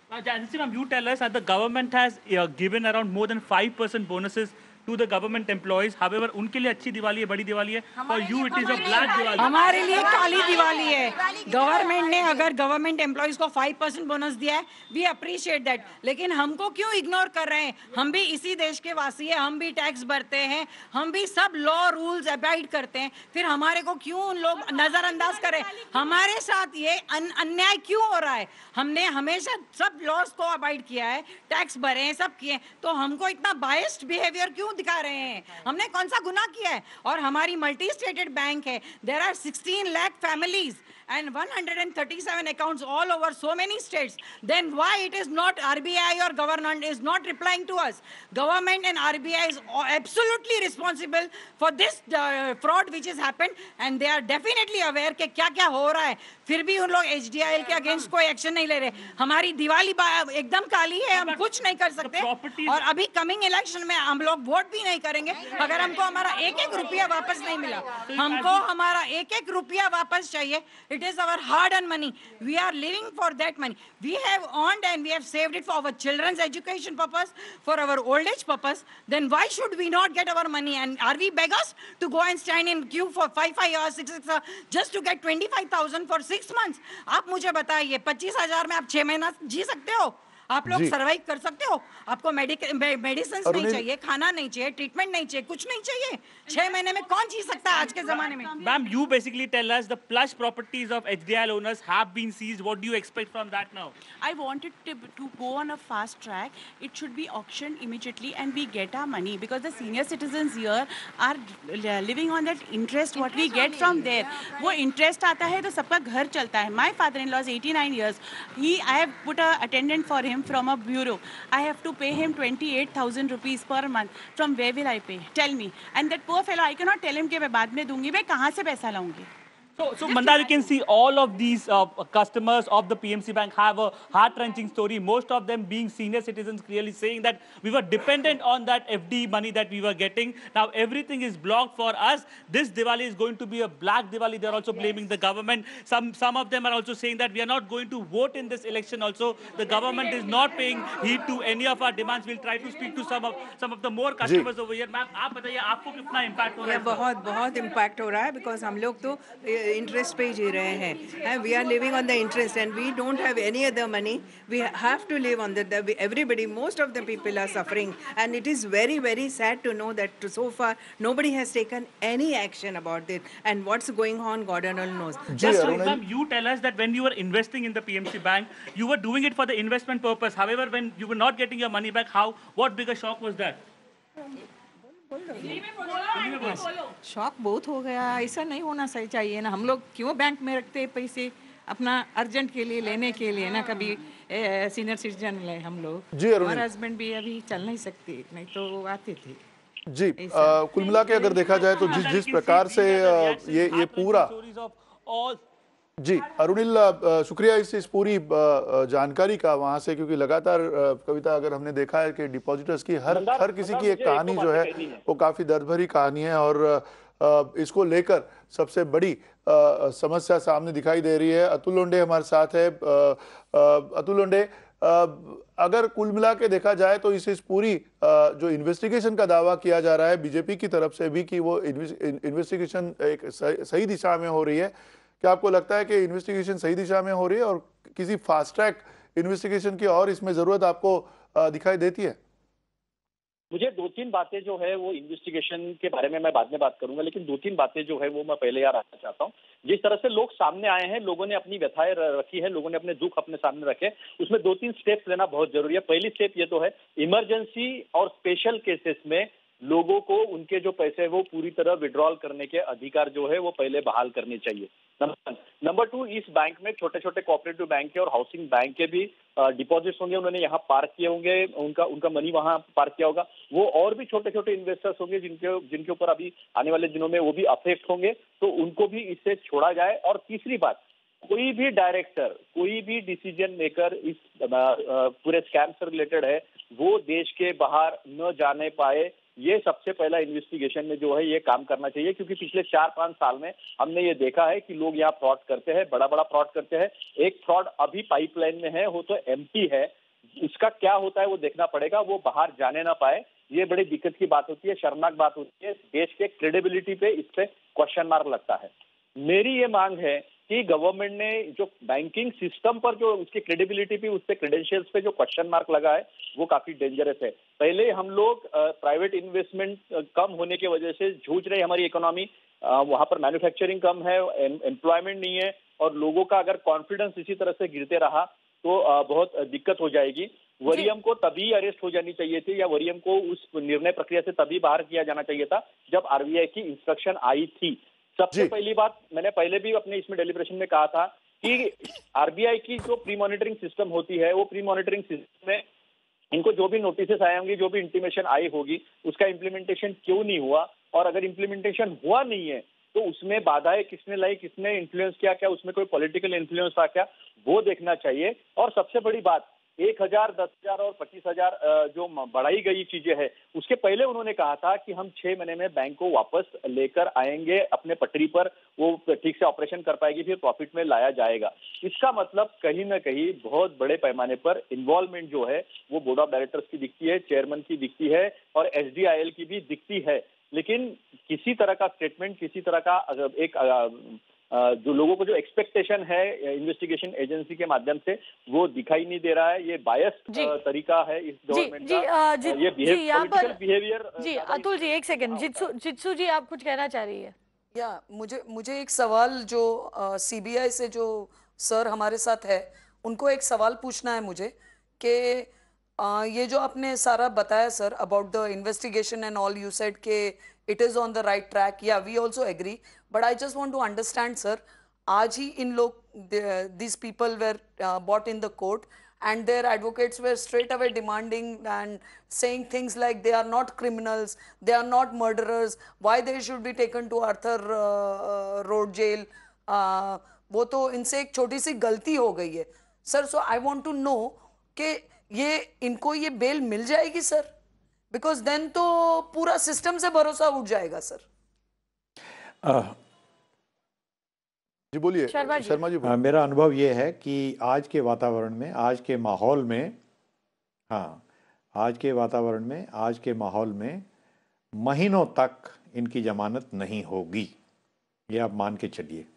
Now, Jansi ma'am, you tell us that the government has uh, given around more than five percent bonuses to the government employees. However, उनके लिए अच्छी दिवाली है, बड़ी दिवाली है. For you, it is a black Diwali. हमारे लिए काली दिवाली है. Government ने अगर गवर्नमेंट एम्प्लॉइज को फाइव परसेंट बोनस दिया है, वी अप्रिशिएट दैट. लेकिन हमको क्यों इग्नोर कर रहे हैं? हम भी इसी देश के वासी हैं, हम भी टैक्स भरते हैं, हम भी सब लॉ रूल्स अबाइड करते हैं. फिर हमारे को क्यों उन लोग नजरअंदाज करें? हमारे साथ ये अन्याय क्यों हो रहा है? हमने हमेशा सब लॉज को अबाइड किया है, टैक्स भरे हैं, सब किए, तो हमको इतना बायस्ड बिहेवियर क्यों दिखा रहे हैं? हमने कौन सा गुनाह किया है? और हमारी मल्टी स्टेटेड बैंक है, there are sixteen lakh families and one hundred thirty-seven accounts all over so many states. Then why it is not R B I or government is not replying to us? Government and R B I is absolutely responsible for this uh, fraud which has happened, and they are definitely aware कि क्या क्या हो रहा है. फिर भी उन लोग H D I L के अगेंस्ट कोई एक्शन नहीं ले रहे. हमारी दिवाली एकदम काली है, हम कुछ नहीं कर सकते. और अभी कमिंग इलेक्शन में हम लोग वोट भी नहीं करेंगे अगर हमको हमारा एक एक रुपया वापस नहीं मिला. हमको हमारा एक एक रुपया वापस चाहिए. It is our hard-earned money. We are living for that money. We have earned and we have saved it for our children's education purpose, for our old age purpose. Then why should we not get our money? And are we beggars to go and stand in queue for five, five hours, six, six hours just to get twenty-five thousand for six months? आप मुझे बताइए, पच्चीस हजार में आप छह महीना जी सकते हो? आप लोग सरवाइव कर सकते हो? आपको मेडिसिन नहीं चाहिए, खाना नहीं चाहिए, ट्रीटमेंट नहीं चाहिए, कुछ नहीं चाहिए. छह महीने में कौन जी सकता है आज के जमाने में? Ma'am, you basically tell us the plush properties of H D I L owners have been seized. What do you expect from that now? I wanted to, to go on a fast track. It should be auctioned immediately and we get our money, because the senior citizens here are living on that interest what we get from there. वो interest आता है तो सबका घर चलता है. My father-in-law is eighty-nine years. He, I have put a attendant for him from a bureau. I have to pay him twenty-eight thousand rupees per month. From where will I pay? Tell me. And that poor fellow, I cannot tell him कि मैं बाद में दूंगी. मैं कहाँ से पैसा लाऊंगी? So, so Mandar, you can see all of these uh, customers of the P M C Bank have a heart-wrenching story. Most of them being senior citizens, clearly saying that we were dependent on that F D money that we were getting. Now everything is blocked for us. This Diwali is going to be a black Diwali. They are also blaming the government. Some some of them are also saying that we are not going to vote in this election. Also, the government is not paying heed to any of our demands. We'll try to speak to some of some of the more customers over here. Ma'am, आप बताइए आपको कितना impact हो रहा है? बहुत बहुत impact हो रहा है, because हम लोग तो इंटरेस्ट पे जी रहे हैं. We are living on the interest and we don't have any other money. We have to live on the everybody, most of the people are suffering, and it is very very sad to know that so far nobody has taken any action about it, and what's going on God only knows. Just so, ma'am, you tell us that when you were investing in the P M C Bank, you were doing it for the investment purpose. However, when you were not getting your money back, how, what bigger shock was that? शौक बहुत हो गया. ऐसा नहीं होना सही चाहिए ना. हम लोग क्यों बैंक में रखते हैं पैसे? अपना अर्जेंट के लिए लेने के लिए ना. कभी सीनियर सिटीजन है हम लोग. हमारे हस्बैंड भी अभी चल नहीं सकते, नहीं तो वो आते थे. जी, कुल मिला के अगर देखा जाए तो जिस जिस प्रकार से ये ये पूरा जी अरुणिल, शुक्रिया इस इस पूरी जानकारी का वहां से, क्योंकि लगातार कविता अगर हमने देखा है कि डिपॉजिटर्स की हर हर किसी की एक कहानी जो है वो काफी दर्द भरी कहानी है, और इसको लेकर सबसे बड़ी समस्या सामने दिखाई दे रही है. अतुल लोंढे हमारे साथ है. अतुल लोंढे, अगर कुल मिला के देखा जाए तो इस इस पूरी जो इन्वेस्टिगेशन का दावा किया जा रहा है बीजेपी की तरफ से भी कि वो इन्वेस्टिगेशन एक सही दिशा में हो रही है, क्या आपको लगता है कि इन्वेस्टिगेशन सही दिशा में हो रही है और किसी फास्ट ट्रैक इन्वेस्टिगेशन की और इसमें जरूरत आपको दिखाई देती है? मुझे दो तीन बातें जो है वो इन्वेस्टिगेशन के बारे में मैं बाद में बात करूंगा, लेकिन दो तीन बातें जो है वो मैं पहले यार रखना चाहता हूँ. जिस तरह से लोग सामने आए हैं, लोगों ने अपनी व्यथाएं रखी है, लोगों ने अपने दुख अपने सामने रखे, उसमें दो तीन स्टेप्स लेना बहुत जरूरी है. पहली स्टेप ये तो है, इमरजेंसी और स्पेशल केसेस में लोगों को उनके जो पैसे वो पूरी तरह विड्रॉल करने के अधिकार जो है वो पहले बहाल करने चाहिए. नंबर टू, इस बैंक में छोटे छोटे कोऑपरेटिव बैंक के और हाउसिंग बैंक के भी डिपॉजिट्स होंगे, उन्होंने यहाँ पार्क किए होंगे, उनका उनका मनी वहां पार्क किया होगा. वो और भी छोटे छोटे इन्वेस्टर्स होंगे जिनके जिनके ऊपर अभी आने वाले दिनों में वो भी अफेक्ट होंगे, तो उनको भी इससे छोड़ा जाए. और तीसरी बात, कोई भी डायरेक्टर, कोई भी डिसीजन मेकर इस पूरे स्कैम से रिलेटेड है, वो देश के बाहर न जाने पाए, ये सबसे पहला इन्वेस्टिगेशन में जो है ये काम करना चाहिए, क्योंकि पिछले चार पांच साल में हमने ये देखा है कि लोग यहाँ फ्रॉड करते हैं, बड़ा बड़ा फ्रॉड करते हैं। एक फ्रॉड अभी पाइपलाइन में है, वो तो एमपी है, उसका क्या होता है वो देखना पड़ेगा, वो बाहर जाने ना पाए, ये बड़ी दिक्कत की बात होती है, शर्मनाक बात होती है। देश के क्रेडिबिलिटी पे इस पे क्वेश्चन मार्क लगता है। मेरी ये मांग है कि गवर्नमेंट ने जो बैंकिंग सिस्टम पर जो उसकी क्रेडिबिलिटी पे, उसके क्रेडेंशियल्स पे जो क्वेश्चन मार्क लगा है वो काफी डेंजरस है। पहले हम लोग प्राइवेट इन्वेस्टमेंट कम होने की वजह से जूझ रहे, हमारी इकोनॉमी, वहां पर मैन्युफैक्चरिंग कम है, एम्प्लॉयमेंट नहीं है, और लोगों का अगर कॉन्फिडेंस इसी तरह से गिरते रहा तो बहुत दिक्कत हो जाएगी। वरीयम को तभी अरेस्ट हो जानी चाहिए थी, या वरीयम को उस निर्णय प्रक्रिया से तभी बाहर किया जाना चाहिए था जब आरबीआई की इंस्ट्रक्शन आई थी। सबसे पहली बात, मैंने पहले भी अपने इसमें डेलिब्रेशन में कहा था कि आरबीआई की जो प्री मॉनिटरिंग सिस्टम होती है, वो प्री मॉनिटरिंग सिस्टम में इनको जो भी नोटिस आए होंगे, जो भी इंटीमेशन आई होगी, उसका इम्प्लीमेंटेशन क्यों नहीं हुआ, और अगर इम्प्लीमेंटेशन हुआ नहीं है तो उसमें बाधाएं किसने लाई, किसने इन्फ्लुएंस किया, क्या उसमें कोई पॉलिटिकल इन्फ्लुएंस था क्या, वो देखना चाहिए। और सबसे बड़ी बात, एक हजार, दस हजार और पच्चीस हजार जो बढ़ाई गई चीजें हैं, उसके पहले उन्होंने कहा था कि हम छह महीने में बैंक को वापस लेकर आएंगे अपने पटरी पर, वो ठीक से ऑपरेशन कर पाएगी, फिर प्रॉफिट में लाया जाएगा। इसका मतलब कहीं ना कहीं बहुत बड़े पैमाने पर इन्वॉल्वमेंट जो है वो बोर्ड ऑफ डायरेक्टर्स की दिखती है, चेयरमैन की दिखती है, और एसडीआईएल की भी दिखती है। लेकिन किसी तरह का स्टेटमेंट, किसी तरह का एक जो लोगों को जो एक्सपेक्टेशन है इन्वेस्टिगेशन एजेंसी के माध्यम से, वो दिखाई नहीं दे रहा है। ये बायस तरीका है इस गवर्नमेंट का, जी, ये पॉलिटिकल बिहेवियर। जी अतुल जी, एक सेकंड, जित्सु जित्सु जी आप कुछ कहना चाह रही है? या मुझे मुझे एक सवाल, जो सीबीआई से जो सर हमारे साथ है, उनको एक सवाल पूछना है मुझे कि ये जो आपने सारा बताया sir about the investigation and all, you said के it is on the right track, yeah we also agree, but I just want to understand sir, आज ही इन लोग, these people were uh, brought in the court and their advocates were straight away demanding and saying things like they are not criminals, they are not murderers, why they should be taken to Arthur uh, uh, road jail, uh, वो तो इनसे एक छोटी सी गलती हो गई है sir. So I want to know कि ये इनको ये बेल मिल जाएगी सर, बिकॉज देन तो पूरा सिस्टम से भरोसा उठ जाएगा सर। uh, जी बोलिए शर्मा जी, शर्मा जी आ, मेरा अनुभव ये है कि आज के वातावरण में, आज के माहौल में, हाँ आज के वातावरण में, आज के माहौल में महीनों तक इनकी जमानत नहीं होगी, ये आप मान के चलिए।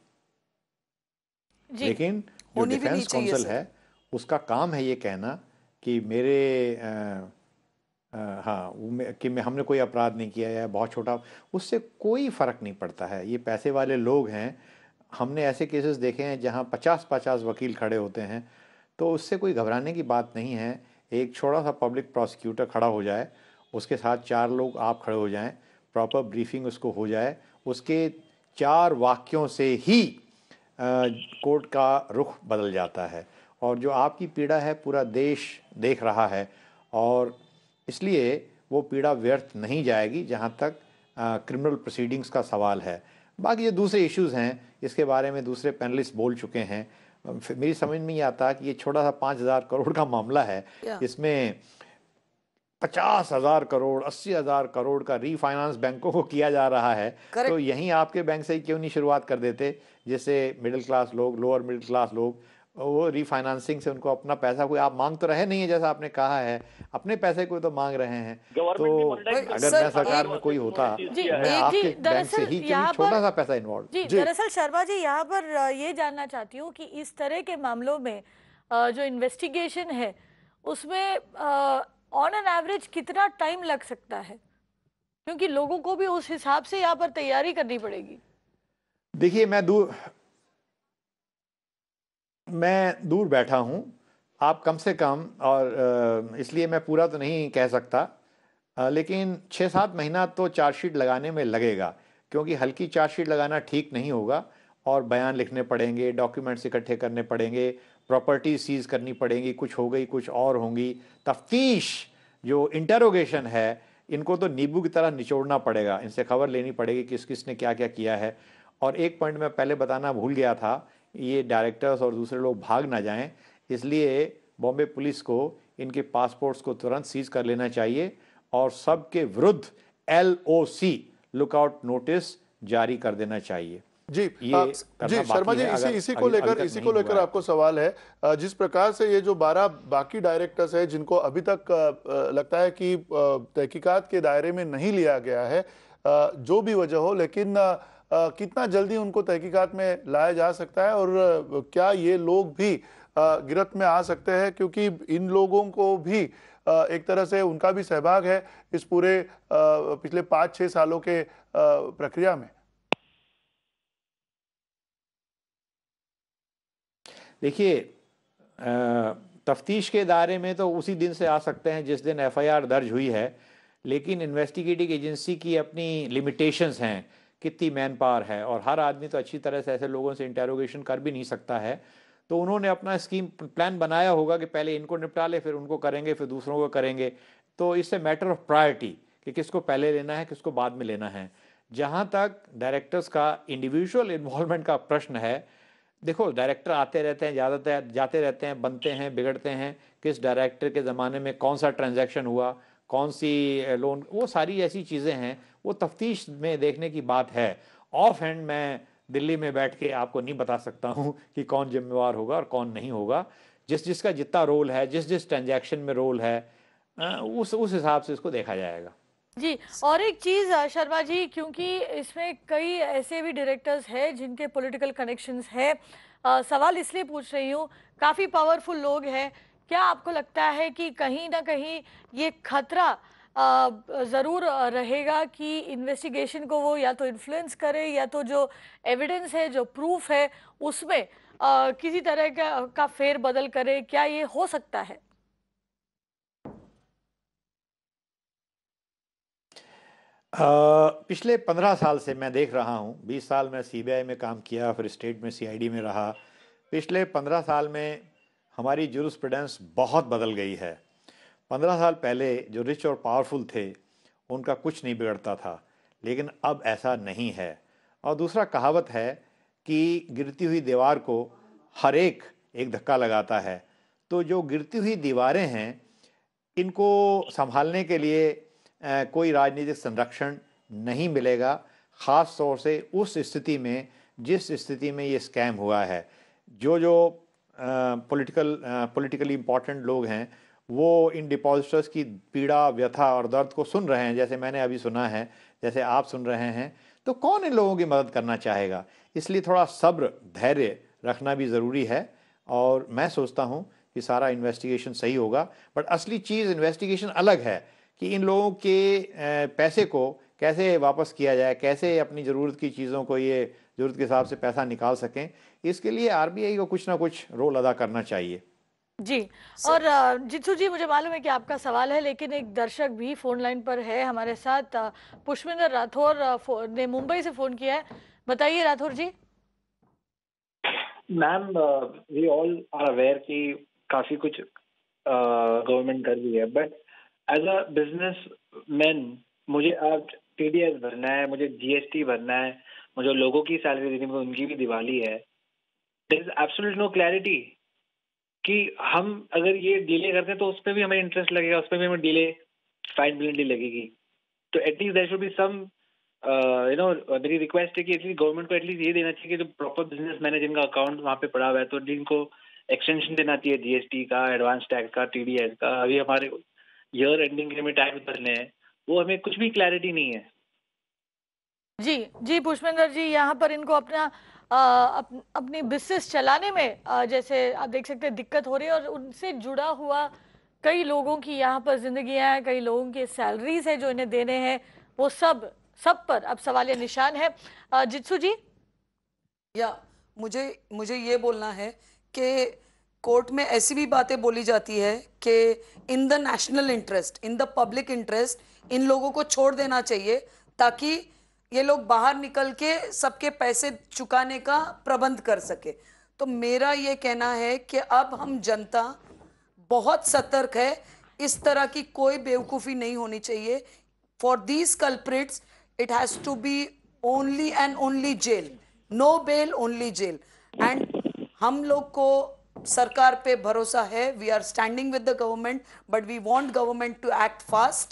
लेकिन जो डिफेंस काउंसिल है उसका काम है ये कहना कि मेरे आ, आ, हाँ कि मैं हमने कोई अपराध नहीं किया है, बहुत छोटा, उससे कोई फ़र्क नहीं पड़ता है। ये पैसे वाले लोग हैं, हमने ऐसे केसेस देखे हैं जहां पचास पचास वकील खड़े होते हैं, तो उससे कोई घबराने की बात नहीं है। एक छोटा सा पब्लिक प्रोसिक्यूटर खड़ा हो जाए, उसके साथ चार लोग आप खड़े हो जाएं, प्रॉपर ब्रीफिंग उसको हो जाए, उसके चार वाक्यों से ही कोर्ट का रुख बदल जाता है। और जो आपकी पीड़ा है पूरा देश देख रहा है, और इसलिए वो पीड़ा व्यर्थ नहीं जाएगी जहाँ तक क्रिमिनल प्रोसीडिंग्स का सवाल है। बाकी जो दूसरे इश्यूज़ हैं, इसके बारे में दूसरे पैनलिस्ट बोल चुके हैं। मेरी समझ में ये आता कि ये छोटा सा पाँच हज़ार करोड़ का मामला है, इसमें पचास हज़ार करोड़, अस्सी हज़ार करोड़ का रीफाइनेंस बैंकों को किया जा रहा है। Correct. तो यहीं आपके बैंक से ही क्यों नहीं शुरुआत कर देते, जिससे मिडिल क्लास लोग, लोअर मिडिल क्लास लोग, वो रीफाइनेंसिंग से उनको अपना पैसा, कोई आप मांग तो रहे नहीं है जैसा आपने कहा है, अपने पैसे को तो मांग रहे हैं। तो अगर मैं सरकार में कोई होता, मैं आपके बैंक से ही क्यों छोटा सा पैसा इन्वॉल्व। जी दरअसल शर्मा जी, यहाँ पर ये जानना चाहती हूँ कि इस तरह के मामलों में जो इन्वेस्टिगेशन है उसमें ऑन एन एवरेज कितना टाइम लग सकता है, क्योंकि लोगों को भी उस हिसाब से यहाँ पर तैयारी करनी पड़ेगी। देखिए मैं दूर मैं दूर बैठा हूँ, आप कम से कम, और इसलिए मैं पूरा तो नहीं कह सकता, लेकिन छः सात महीना तो चार्जशीट लगाने में लगेगा, क्योंकि हल्की चार्जशीट लगाना ठीक नहीं होगा, और बयान लिखने पड़ेंगे, डॉक्यूमेंट्स इकट्ठे करने पड़ेंगे, प्रॉपर्टी सीज करनी पड़ेंगी, कुछ हो गई कुछ और होंगी, तफ्तीश जो इंटरोगेशन है, इनको तो नींबू की तरह निचोड़ना पड़ेगा, इनसे खबर लेनी पड़ेगी किस किस ने क्या क्या किया है। और एक पॉइंट मैं पहले बताना भूल गया था, ये डायरेक्टर्स और दूसरे लोग भाग ना जाएं, इसलिए बॉम्बे पुलिस को इनके पासपोर्ट्स को तुरंत सीज कर लेना चाहिए और सबके विरुद्ध L O C lookout notice जारी कर देना चाहिए। जी ये आ, करना जी शर्मा बाकी जी है, इसी अगर इसी को अभी- अभी लेकर तक इसी नहीं को हुआ लेकर है आपको सवाल है। आ, जिस प्रकार से ये जो बारह बाकी डायरेक्टर्स है जिनको अभी तक आ, आ, लगता है कि तहकीकात के दायरे में नहीं लिया गया है, आ, जो भी वजह हो, लेकिन आ, आ, कितना जल्दी उनको तहकीकात में लाया जा सकता है और आ, क्या ये लोग भी आ, गिरफ्त में आ सकते हैं, क्योंकि इन लोगों को भी आ, एक तरह से उनका भी सहभाग है इस पूरे आ, पिछले पाँच छः सालों के आ, प्रक्रिया में। देखिए, तफ्तीश के दायरे में तो उसी दिन से आ सकते हैं जिस दिन एफ आई आर दर्ज हुई है, लेकिन इन्वेस्टिगेटिव एजेंसी की अपनी लिमिटेशंस हैं, कितनी मैन पावर है, और हर आदमी तो अच्छी तरह से ऐसे लोगों से इंटेरोगेशन कर भी नहीं सकता है। तो उन्होंने अपना स्कीम प्लान बनाया होगा कि पहले इनको निपटा ले, फिर उनको करेंगे, फिर दूसरों को करेंगे। तो इससे मैटर ऑफ प्रायोरिटी कि किसको पहले लेना है, किसको बाद में लेना है। जहाँ तक डायरेक्टर्स का इंडिविजुअल इन्वॉल्वमेंट का प्रश्न है, देखो डायरेक्टर आते रहते हैं, ज़्यादातर जाते रहते हैं, बनते हैं, बिगड़ते हैं। किस डायरेक्टर के ज़माने में कौन सा ट्रांजैक्शन हुआ, कौन सी लोन, वो सारी ऐसी चीज़ें हैं, वो तफ्तीश में देखने की बात है। ऑफ हैंड मैं दिल्ली में बैठ के आपको नहीं बता सकता हूँ कि कौन जिम्मेवार होगा और कौन नहीं होगा। जिस जिसका जितना रोल है, जिस जिस ट्रांजैक्शन में रोल है, उस उस हिसाब से इसको देखा जाएगा। जी, और एक चीज़ शर्मा जी, क्योंकि इसमें कई ऐसे भी डायरेक्टर्स हैं जिनके पॉलिटिकल कनेक्शंस है, आ, सवाल इसलिए पूछ रही हूँ, काफ़ी पावरफुल लोग हैं, क्या आपको लगता है कि कहीं ना कहीं ये खतरा ज़रूर रहेगा कि इन्वेस्टिगेशन को वो या तो इन्फ्लुएंस करे, या तो जो एविडेंस है, जो प्रूफ है, उसमें आ, किसी तरह का, का फेर बदल करे? क्या ये हो सकता है? पिछले पंद्रह साल से मैं देख रहा हूँ, बीस साल मैं सी बी आई में काम किया, फिर स्टेट में सी आई डी में रहा। पिछले पंद्रह साल में हमारी जूरिस्प्रूडेंस बहुत बदल गई है। पंद्रह साल पहले जो रिच और पावरफुल थे उनका कुछ नहीं बिगड़ता था, लेकिन अब ऐसा नहीं है। और दूसरा, कहावत है कि गिरती हुई दीवार को हर एक एक धक्का लगाता है। तो जो गिरती हुई दीवारें हैं, इनको संभालने के लिए आ, कोई राजनीतिक संरक्षण नहीं मिलेगा, ख़ास तौर से उस स्थिति में जिस स्थिति में ये स्कैम हुआ है। जो जो पॉलिटिकल पॉलिटिकली इम्पोर्टेंट लोग हैं वो इन डिपॉजिटर्स की पीड़ा, व्यथा और दर्द को सुन रहे हैं, जैसे मैंने अभी सुना है, जैसे आप सुन रहे हैं। तो कौन इन लोगों की मदद करना चाहेगा? इसलिए थोड़ा सब्र, धैर्य रखना भी ज़रूरी है। और मैं सोचता हूँ कि सारा इन्वेस्टिगेशन सही होगा। बट असली चीज़ इन्वेस्टिगेशन अलग है कि इन लोगों के पैसे को कैसे वापस किया जाए, कैसे अपनी ज़रूरत की चीज़ों को ये ज़रूरत के हिसाब से पैसा निकाल सकें। इसके लिए आर बी आई को कुछ ना कुछ रोल अदा करना चाहिए। जी, और जित्सु जी, मुझे मालूम है कि आपका सवाल है, लेकिन एक दर्शक भी फोन लाइन पर है हमारे साथ। पुष्पिंदर राठौर ने मुंबई से फोन किया है। बताइए Rathore ji. Ma'am, we all are aware कि काफी कुछ गवर्नमेंट कर रही है, but as a business man मुझे अब टी डी एस भरना है, मुझे जी एस टी भरना है, मुझे लोगों की सैलरी देनी है, उनकी भी दिवाली है। There is absolute no clarity कि हम अगर ये डिले करते हैं तो उस पर भी हमें इंटरेस्ट लगेगा, उस पर भी हमें डिले फाइन पेनल्टी लगेगी। तो at least there should be some you know, मेरी रिक्वेस्ट है कि एटलीस्ट गवर्नमेंट को एटलीस्ट ये देना चाहिए कि जो प्रॉपर बिजनेस मैन है जिनका अकाउंट वहाँ पे पड़ा हुआ है, तो जिनको एक्सटेंशन देना चाहिए जी एस टी का, एडवांस टैक्स का, टी डी एस का। अभी हमारे ईयर एंडिंग के हमें टैक्स भरने हैं, वो हमें कुछ भी क्लैरिटी नहीं है। जी जी पुष्पेंद्र जी, यहाँ पर इनको अपना आ, अप, अपनी बिजनेस चलाने में आ, जैसे आप देख सकते हैं दिक्कत हो रही है, और उनसे जुड़ा हुआ कई लोगों की यहाँ पर जिंदगियां हैं, कई लोगों के सैलरीज है जो इन्हें देने हैं, वो सब सब पर अब सवालिया निशान है। जित्सु जी। या मुझे मुझे ये बोलना है कि कोर्ट में ऐसी भी बातें बोली जाती है कि in the national interest, in the public interest इन लोगों को छोड़ देना चाहिए ताकि ये लोग बाहर निकल के सबके पैसे चुकाने का प्रबंध कर सके। तो मेरा ये कहना है कि अब हम जनता बहुत सतर्क है, इस तरह की कोई बेवकूफ़ी नहीं होनी चाहिए। For these culprits it has to be only and only jail, no bail, only jail. And हम लोग को सरकार पे भरोसा है, we are standing with the government, but we want government to act fast.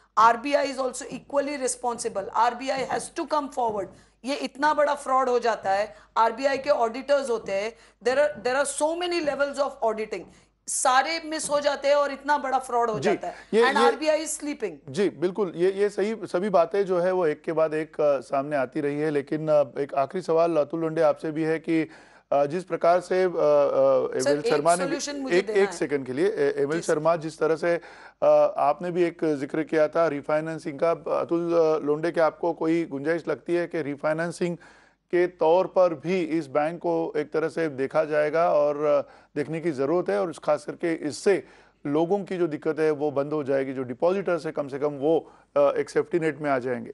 RBI is also equally responsible, RBI has to come forward. ये इतना बड़ा फ्रॉड हो जाता है, आरबीआई के ऑडिटर्स होते हैं, there are there are so many levels of auditing, सारे मिस हो जाते हैं और इतना बड़ा फ्रॉड हो जाता है, एंड आरबीआई इज स्लीपिंग। जी बिल्कुल, ये ये सही सभी बातें जो है वो एक के बाद एक आ, सामने आती रही है। लेकिन आ, एक आखिरी सवाल अतुल लोंढे आपसे भी है कि आ, जिस प्रकार से एमएल शर्मा ने एक एक सेकंड के लिए एमएल शर्मा जिस तरह से आ, आपने भी एक जिक्र किया था रिफाइनेंसिंग का, अतुल लोंढे क्या आपको कोई गुंजाइश लगती है कि रिफाइनेंसिंग के तौर पर भी इस बैंक को एक तरह से देखा जाएगा और देखने की जरूरत है, और खास करके इससे लोगों की जो दिक्कत है वो बंद हो जाएगी, जो डिपॉजिटर्स है कम से कम वो एक सेफ्टी नेट में आ जाएंगे?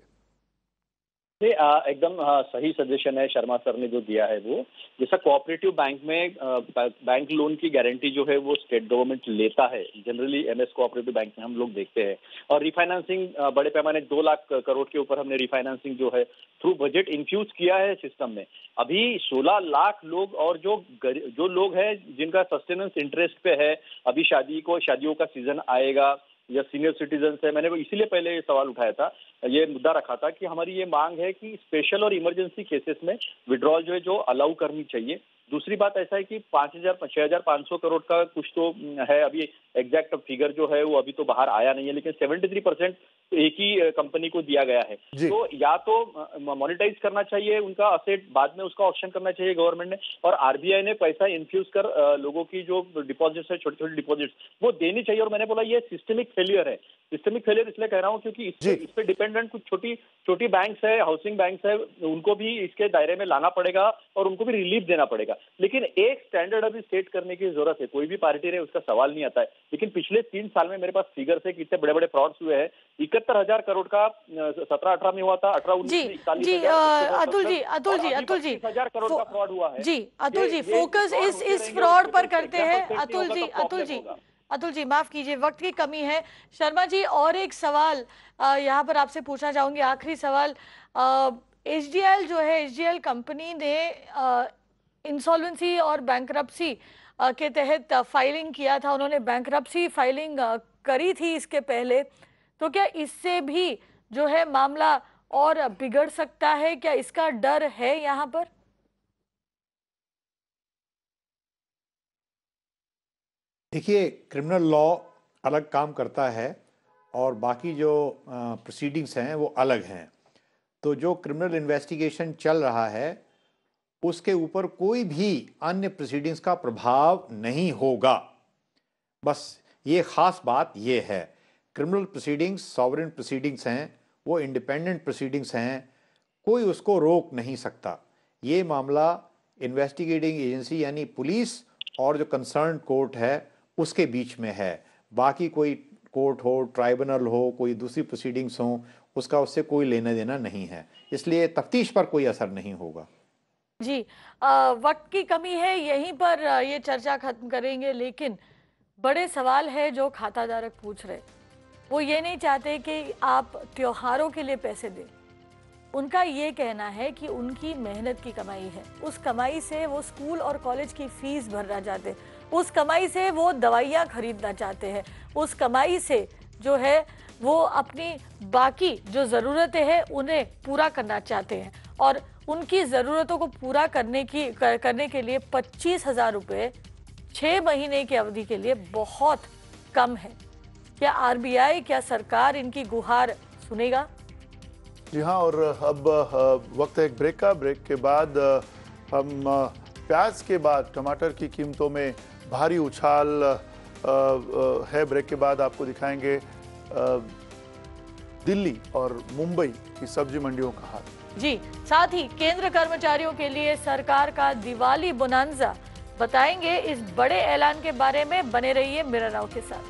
ये एकदम सही सजेशन है शर्मा सर ने जो दिया है वो, जैसा कोऑपरेटिव बैंक में बैंक लोन की गारंटी जो है वो स्टेट गवर्नमेंट लेता है जनरली, एमएस कोऑपरेटिव बैंक में हम लोग देखते हैं, और रिफाइनेंसिंग बड़े पैमाने दो लाख करोड़ के ऊपर हमने रिफाइनेंसिंग जो है थ्रू बजट इन्फ्यूज किया है सिस्टम में। अभी सोलह लाख लोग और जो जो लोग हैं जिनका सस्टेनेंस इंटरेस्ट पे है, अभी शादी को शादियों का सीजन आएगा या सीनियर सिटीजन है, मैंने इसीलिए पहले ये सवाल उठाया था, ये मुद्दा रखा था कि हमारी ये मांग है कि स्पेशल और इमरजेंसी केसेस में विड्रॉल जो है जो अलाउ करनी चाहिए। दूसरी बात ऐसा है कि पाँच हजार छह हजार पाँच सौ करोड़ का कुछ तो है, अभी एग्जैक्ट फिगर जो है वो अभी तो बाहर आया नहीं है, लेकिन सेवेंटी थ्री परसेंट एक ही कंपनी को दिया गया है। तो या तो मोनेटाइज करना चाहिए उनका असेट, बाद में उसका ऑक्शन करना चाहिए गवर्नमेंट ने, और आरबीआई ने पैसा इन्फ्यूज कर लोगों की जो डिपॉजिट्स है, छोटी छोटी डिपॉजिट्स, वो देनी चाहिए। और मैंने बोला ये सिस्टमिक फेलियर है। सिस्टमिक फेलियर इसलिए कह रहा हूँ क्योंकि इस पे इस पे डिपेंडेंट कुछ छोटी छोटी बैंक्स है, हाउसिंग बैंक्स है, उनको भी इसके दायरे में लाना पड़ेगा और उनको भी रिलीफ देना पड़ेगा। लेकिन एक स्टैंडर्ड अभी सेट करने की जरूरत है। कोई भी पार्टी रहे उसका सवाल नहीं आता है, लेकिन पिछले तीन साल में मेरे पास फिगर है कितने बड़े बड़े फ्रॉड्स हुए हैं। इकहत्तर हजार करोड़ का सत्रह अठारह में हुआ था, अठारह उन्नीस में इकतालीस जी अतुल जी अतुल जी अतुल जी हजार करोड़ का फ्रॉड हुआ है। जी अतुल जी फोकस इस इस फ्रॉड पर करते हैं। अतुल जी अतुल जी अतुल जी माफ कीजिए, वक्त की कमी है। शर्मा जी और एक सवाल यहाँ पर आपसे पूछना चाहूंगी, आखिरी सवाल। एचडीएल जो है, एचडीएल कंपनी ने इंसॉल्वेंसी और बैंकरप्सी के तहत फाइलिंग किया था, उन्होंने बैंकरप्सी फाइलिंग करी थी इसके पहले, तो क्या इससे भी जो है मामला और बिगड़ सकता है? क्या इसका डर है यहाँ पर? देखिए, क्रिमिनल लॉ अलग काम करता है और बाकी जो प्रोसीडिंग्स हैं वो अलग हैं। तो जो क्रिमिनल इन्वेस्टिगेशन चल रहा है उसके ऊपर कोई भी अन्य प्रोसीडिंग्स का प्रभाव नहीं होगा। बस ये ख़ास बात ये है, क्रिमिनल प्रोसीडिंग्स सॉवरेन प्रोसीडिंग्स हैं, वो इंडिपेंडेंट प्रोसीडिंग्स हैं, कोई उसको रोक नहीं सकता। ये मामला इन्वेस्टिगेटिंग एजेंसी यानी पुलिस और जो कंसर्न कोर्ट है उसके बीच में है। बाकी कोई कोर्ट हो, ट्राइब्यूनल हो, कोई दूसरी प्रोसीडिंग्स हो, उसका उससे कोई लेना देना नहीं है, इसलिए तफ्तीश पर कोई असर नहीं होगा। जी आ, वक्त की कमी है, यहीं पर ये चर्चा खत्म करेंगे, लेकिन बड़े सवाल है जो खाताधारक पूछ रहे। वो ये नहीं चाहते कि आप त्योहारों के लिए पैसे दें, उनका ये कहना है कि उनकी मेहनत की कमाई है, उस कमाई से वो स्कूल और कॉलेज की फीस भरना चाहते हैं, उस कमाई से वो दवाइयाँ खरीदना चाहते हैं, उस कमाई से जो है वो अपनी बाकी जो ज़रूरतें हैं उन्हें पूरा करना चाहते हैं, और उनकी ज़रूरतों को पूरा करने की कर, करने के लिए पच्चीस हजार रुपये छः महीने की अवधि के लिए बहुत कम है। क्या आरबीआई, क्या सरकार इनकी गुहार सुनेगा? जी हाँ, और अब वक्त है एक ब्रेक का। ब्रेक के बाद हम प्याज के बाद टमाटर की कीमतों में भारी उछाल है। ब्रेक के बाद आपको दिखाएंगे दिल्ली और मुंबई की सब्जी मंडियों का हाल। जी, साथ ही केंद्र कर्मचारियों के लिए सरकार का दिवाली बोनांजा बताएंगे। इस बड़े ऐलान के बारे में बने रहिए मेरा राव के साथ।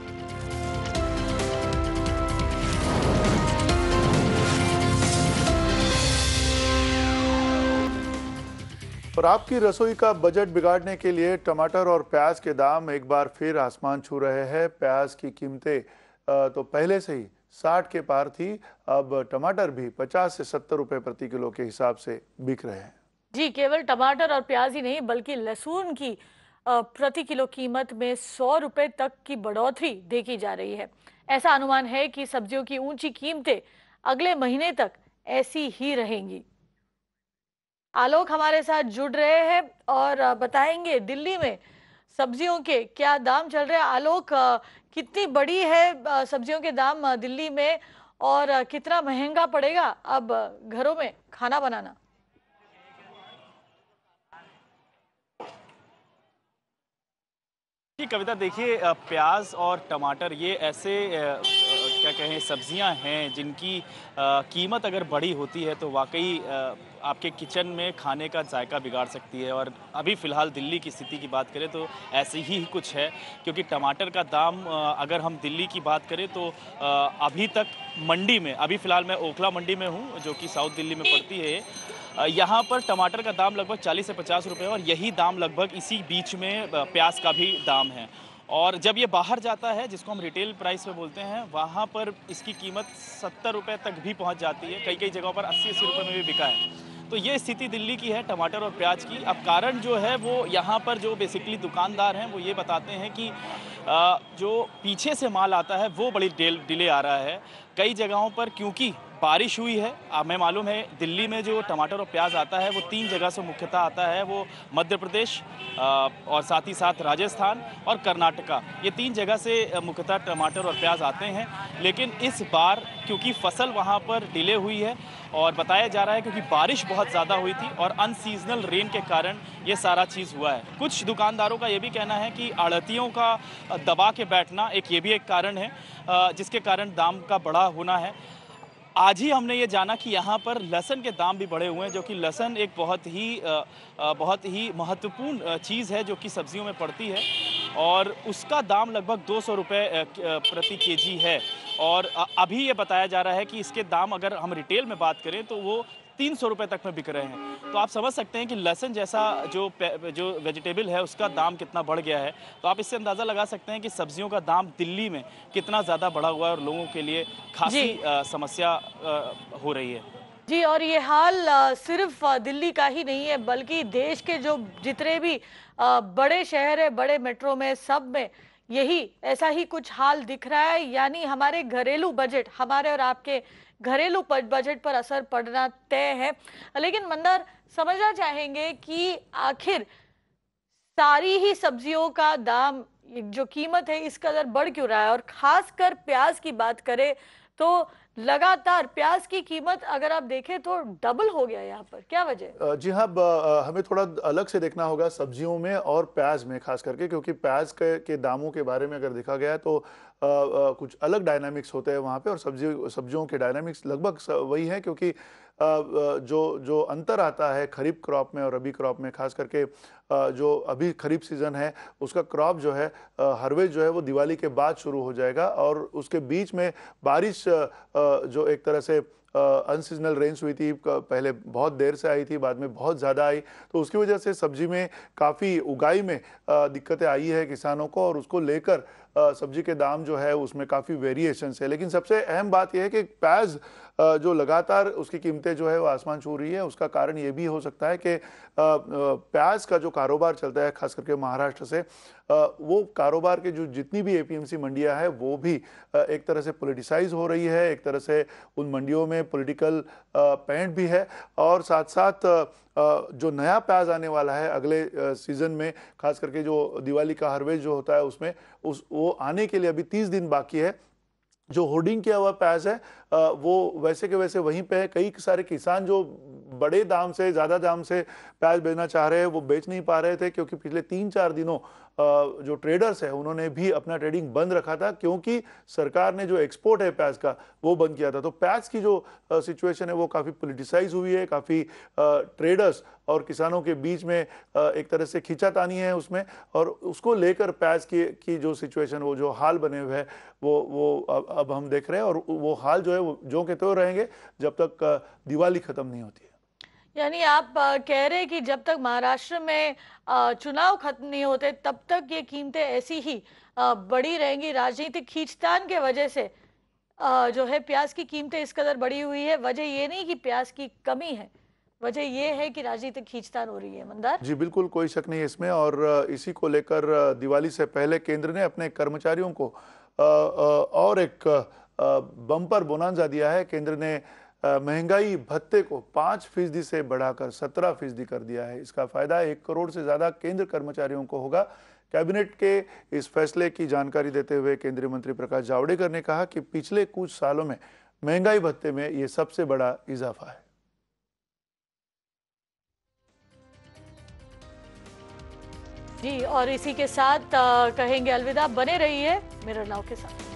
और आपकी रसोई का बजट बिगाड़ने के लिए टमाटर और प्याज के दाम एक बार फिर आसमान छू रहे हैं। प्याज की कीमतें तो पहले से ही साठ के पार थी, अब टमाटर भी पचास से सत्तर रुपए प्रति किलो के हिसाब से बिक रहे हैं। जी, केवल टमाटर और प्याज ही नहीं बल्कि लहसुन की प्रति किलो कीमत में सौ रुपए तक की बढ़ोतरी देखी जा रही है। ऐसा अनुमान है कि सब्जियों की ऊंची कीमतें अगले महीने तक ऐसी ही रहेंगी। आलोक हमारे साथ जुड़ रहे हैं और बताएंगे दिल्ली में सब्जियों के क्या दाम चल रहे हैं। आलोक, कितनी बड़ी है सब्जियों के दाम दिल्ली में और कितना महंगा पड़ेगा अब घरों में खाना बनाना? कविता, देखिए प्याज और टमाटर ये ऐसे क्या कहें सब्जियां हैं जिनकी कीमत अगर बड़ी होती है तो वाकई आपके किचन में खाने का जायका बिगाड़ सकती है। और अभी फ़िलहाल दिल्ली की स्थिति की बात करें तो ऐसी ही कुछ है, क्योंकि टमाटर का दाम अगर हम दिल्ली की बात करें तो अभी तक मंडी में, अभी फ़िलहाल मैं ओखला मंडी में हूँ जो कि साउथ दिल्ली में पड़ती है, यहाँ पर टमाटर का दाम लगभग चालीस से पचास रुपए और यही दाम लगभग इसी बीच में प्याज का भी दाम है। और जब ये बाहर जाता है, जिसको हम रिटेल प्राइस में बोलते हैं, वहाँ पर इसकी कीमत सत्तर रुपए तक भी पहुँच जाती है। कई कई जगहों पर अस्सी अस्सी रुपए में भी बिका है। तो ये स्थिति दिल्ली की है टमाटर और प्याज की। अब कारण जो है वो यहाँ पर जो बेसिकली दुकानदार हैं वो ये बताते हैं कि जो पीछे से माल आता है वो बड़ी डिले आ रहा है कई जगहों पर, क्योंकि बारिश हुई है। हमें मालूम है दिल्ली में जो टमाटर और प्याज आता है वो तीन जगह से मुख्यतः आता है, वो मध्य प्रदेश और साथ ही साथ राजस्थान और कर्नाटका, ये तीन जगह से मुख्यतः टमाटर और प्याज आते हैं। लेकिन इस बार क्योंकि फसल वहाँ पर डिले हुई है और बताया जा रहा है क्योंकि बारिश बहुत ज़्यादा हुई थी और अनसीजनल रेन के कारण ये सारा चीज़ हुआ है। कुछ दुकानदारों का ये भी कहना है कि आढ़तियों का दबा के बैठना एक ये भी एक कारण है जिसके कारण दाम का बढ़ा होना है। आज ही हमने ये जाना कि यहाँ पर लहसुन के दाम भी बढ़े हुए हैं, जो कि लहसुन एक बहुत ही बहुत ही महत्वपूर्ण चीज़ है जो कि सब्जियों में पड़ती है और उसका दाम लगभग दो सौ रुपये प्रति केजी है। और अभी ये बताया जा रहा है कि इसके दाम अगर हम रिटेल में बात करें तो वो तीन सौ रुपये तक में बिक रहे हैं। तो आप समझ सकते हैं कि लहसुन जैसा जो जो वेजिटेबल है उसका दाम कितना बढ़ गया है। तो आप इससे अंदाज़ा लगा सकते हैं कि सब्जियों का दाम दिल्ली में कितना ज़्यादा बढ़ा हुआ है और लोगों के लिए खासी समस्या आ, हो रही है। जी, और ये हाल आ, सिर्फ दिल्ली का ही नहीं है बल्कि देश के जो जितने भी आ, बड़े शहर है, बड़े मेट्रो में, सब में यही ऐसा ही कुछ हाल दिख रहा है। यानी हमारे घरेलू बजट, हमारे और आपके घरेलू बजट पर असर पड़ना तय है। लेकिन मंदार, समझना चाहेंगे कि आखिर सारी ही सब्जियों का दाम, जो कीमत है, इस कदर बढ़ क्यों रहा है? और खासकर प्याज की बात करें तो लगातार प्याज की कीमत अगर आप देखें तो डबल हो गया यहाँ पर, क्या वजह? जी हाँ, हमें थोड़ा अलग से देखना होगा सब्जियों में और प्याज में खास करके, क्योंकि प्याज के, के दामों के बारे में अगर देखा गया तो आ, आ, कुछ अलग डायनामिक्स होते हैं वहाँ पे और सब्जी सब्जियों के डायनामिक्स लगभग वही है, क्योंकि आ, जो जो अंतर आता है खरीफ क्रॉप में और रबी क्रॉप में, खास करके जो अभी खरीफ सीजन है उसका क्रॉप जो है हार्वेस्ट जो है वो दिवाली के बाद शुरू हो जाएगा और उसके बीच में बारिश जो एक तरह से अनसीजनल रेंज हुई थी, पहले बहुत देर से आई थी, बाद में बहुत ज़्यादा आई, तो उसकी वजह से सब्जी में काफ़ी उगाई में दिक्कतें आई है किसानों को और उसको लेकर सब्जी के दाम जो है उसमें काफ़ी वेरिएशंस है। लेकिन सबसे अहम बात यह है कि प्याज जो लगातार उसकी कीमतें जो है वो आसमान छू रही है, उसका कारण ये भी हो सकता है कि प्याज का जो कारोबार चलता है खास करके महाराष्ट्र से, वो कारोबार के जो जितनी भी एपीएमसी मंडियां हैं वो भी एक तरह से पॉलिटिसाइज हो रही है, एक तरह से उन मंडियों में पॉलिटिकल पैंट भी है और साथ साथ जो नया प्याज आने वाला है अगले सीजन में, खास करके जो दिवाली का हार्वेस्ट जो होता है उसमें, उस वो आने के लिए अभी तीस दिन बाकी है। जो होर्डिंग किया हुआ प्याज है वो वैसे के वैसे वहीं पे है। कई सारे किसान जो बड़े दाम से, ज़्यादा दाम से प्याज बेचना चाह रहे हैं वो बेच नहीं पा रहे थे, क्योंकि पिछले तीन चार दिनों जो ट्रेडर्स है उन्होंने भी अपना ट्रेडिंग बंद रखा था, क्योंकि सरकार ने जो एक्सपोर्ट है प्याज का वो बंद किया था। तो प्याज की जो सिचुएशन है वो काफ़ी पॉलिटिसाइज हुई है, काफ़ी ट्रेडर्स और किसानों के बीच में एक तरह से खींचातानी है उसमें, और उसको लेकर प्याज की की जो सिचुएशन, वो जो हाल बने हुए हैं वो वो अब हम देख रहे हैं और वो हाल जो है वो जो के तो रहेंगे जब तक दिवाली खत्म नहीं होती है। यानी आप कह रहे हैं कि जब तक महाराष्ट्र में चुनाव खत्म नहीं होते तब तक ये कीमतें ऐसी ही बढ़ी रहेंगी। राजनीतिक खींचतान के वजह से जो है प्याज की कीमतें इस कदर बढ़ी हुई है। वजह ये नहीं कि प्याज की कमी है, वजह ये है कि राजनीतिक खींचतान हो रही है। मंदार जी बिल्कुल, कोई शक नहीं है इसमें। और इसी को लेकर दिवाली से पहले केंद्र ने अपने कर्मचारियों को और एक बम्पर बोनांजा दिया है। केंद्र ने महंगाई भत्ते को पाँच फीसदी से बढ़ाकर सत्रह फीसदी कर दिया है। इसका फायदा एक करोड़ से ज्यादा केंद्र कर्मचारियों को होगा। कैबिनेट के इस फैसले की जानकारी देते हुए केंद्रीय मंत्री प्रकाश जावड़ेकर ने कहा कि पिछले कुछ सालों में महंगाई भत्ते में ये सबसे बड़ा इजाफा है। जी, और इसी के साथ कहेंगे अलविदा। बने रहिए मिरर नाउ के साथ।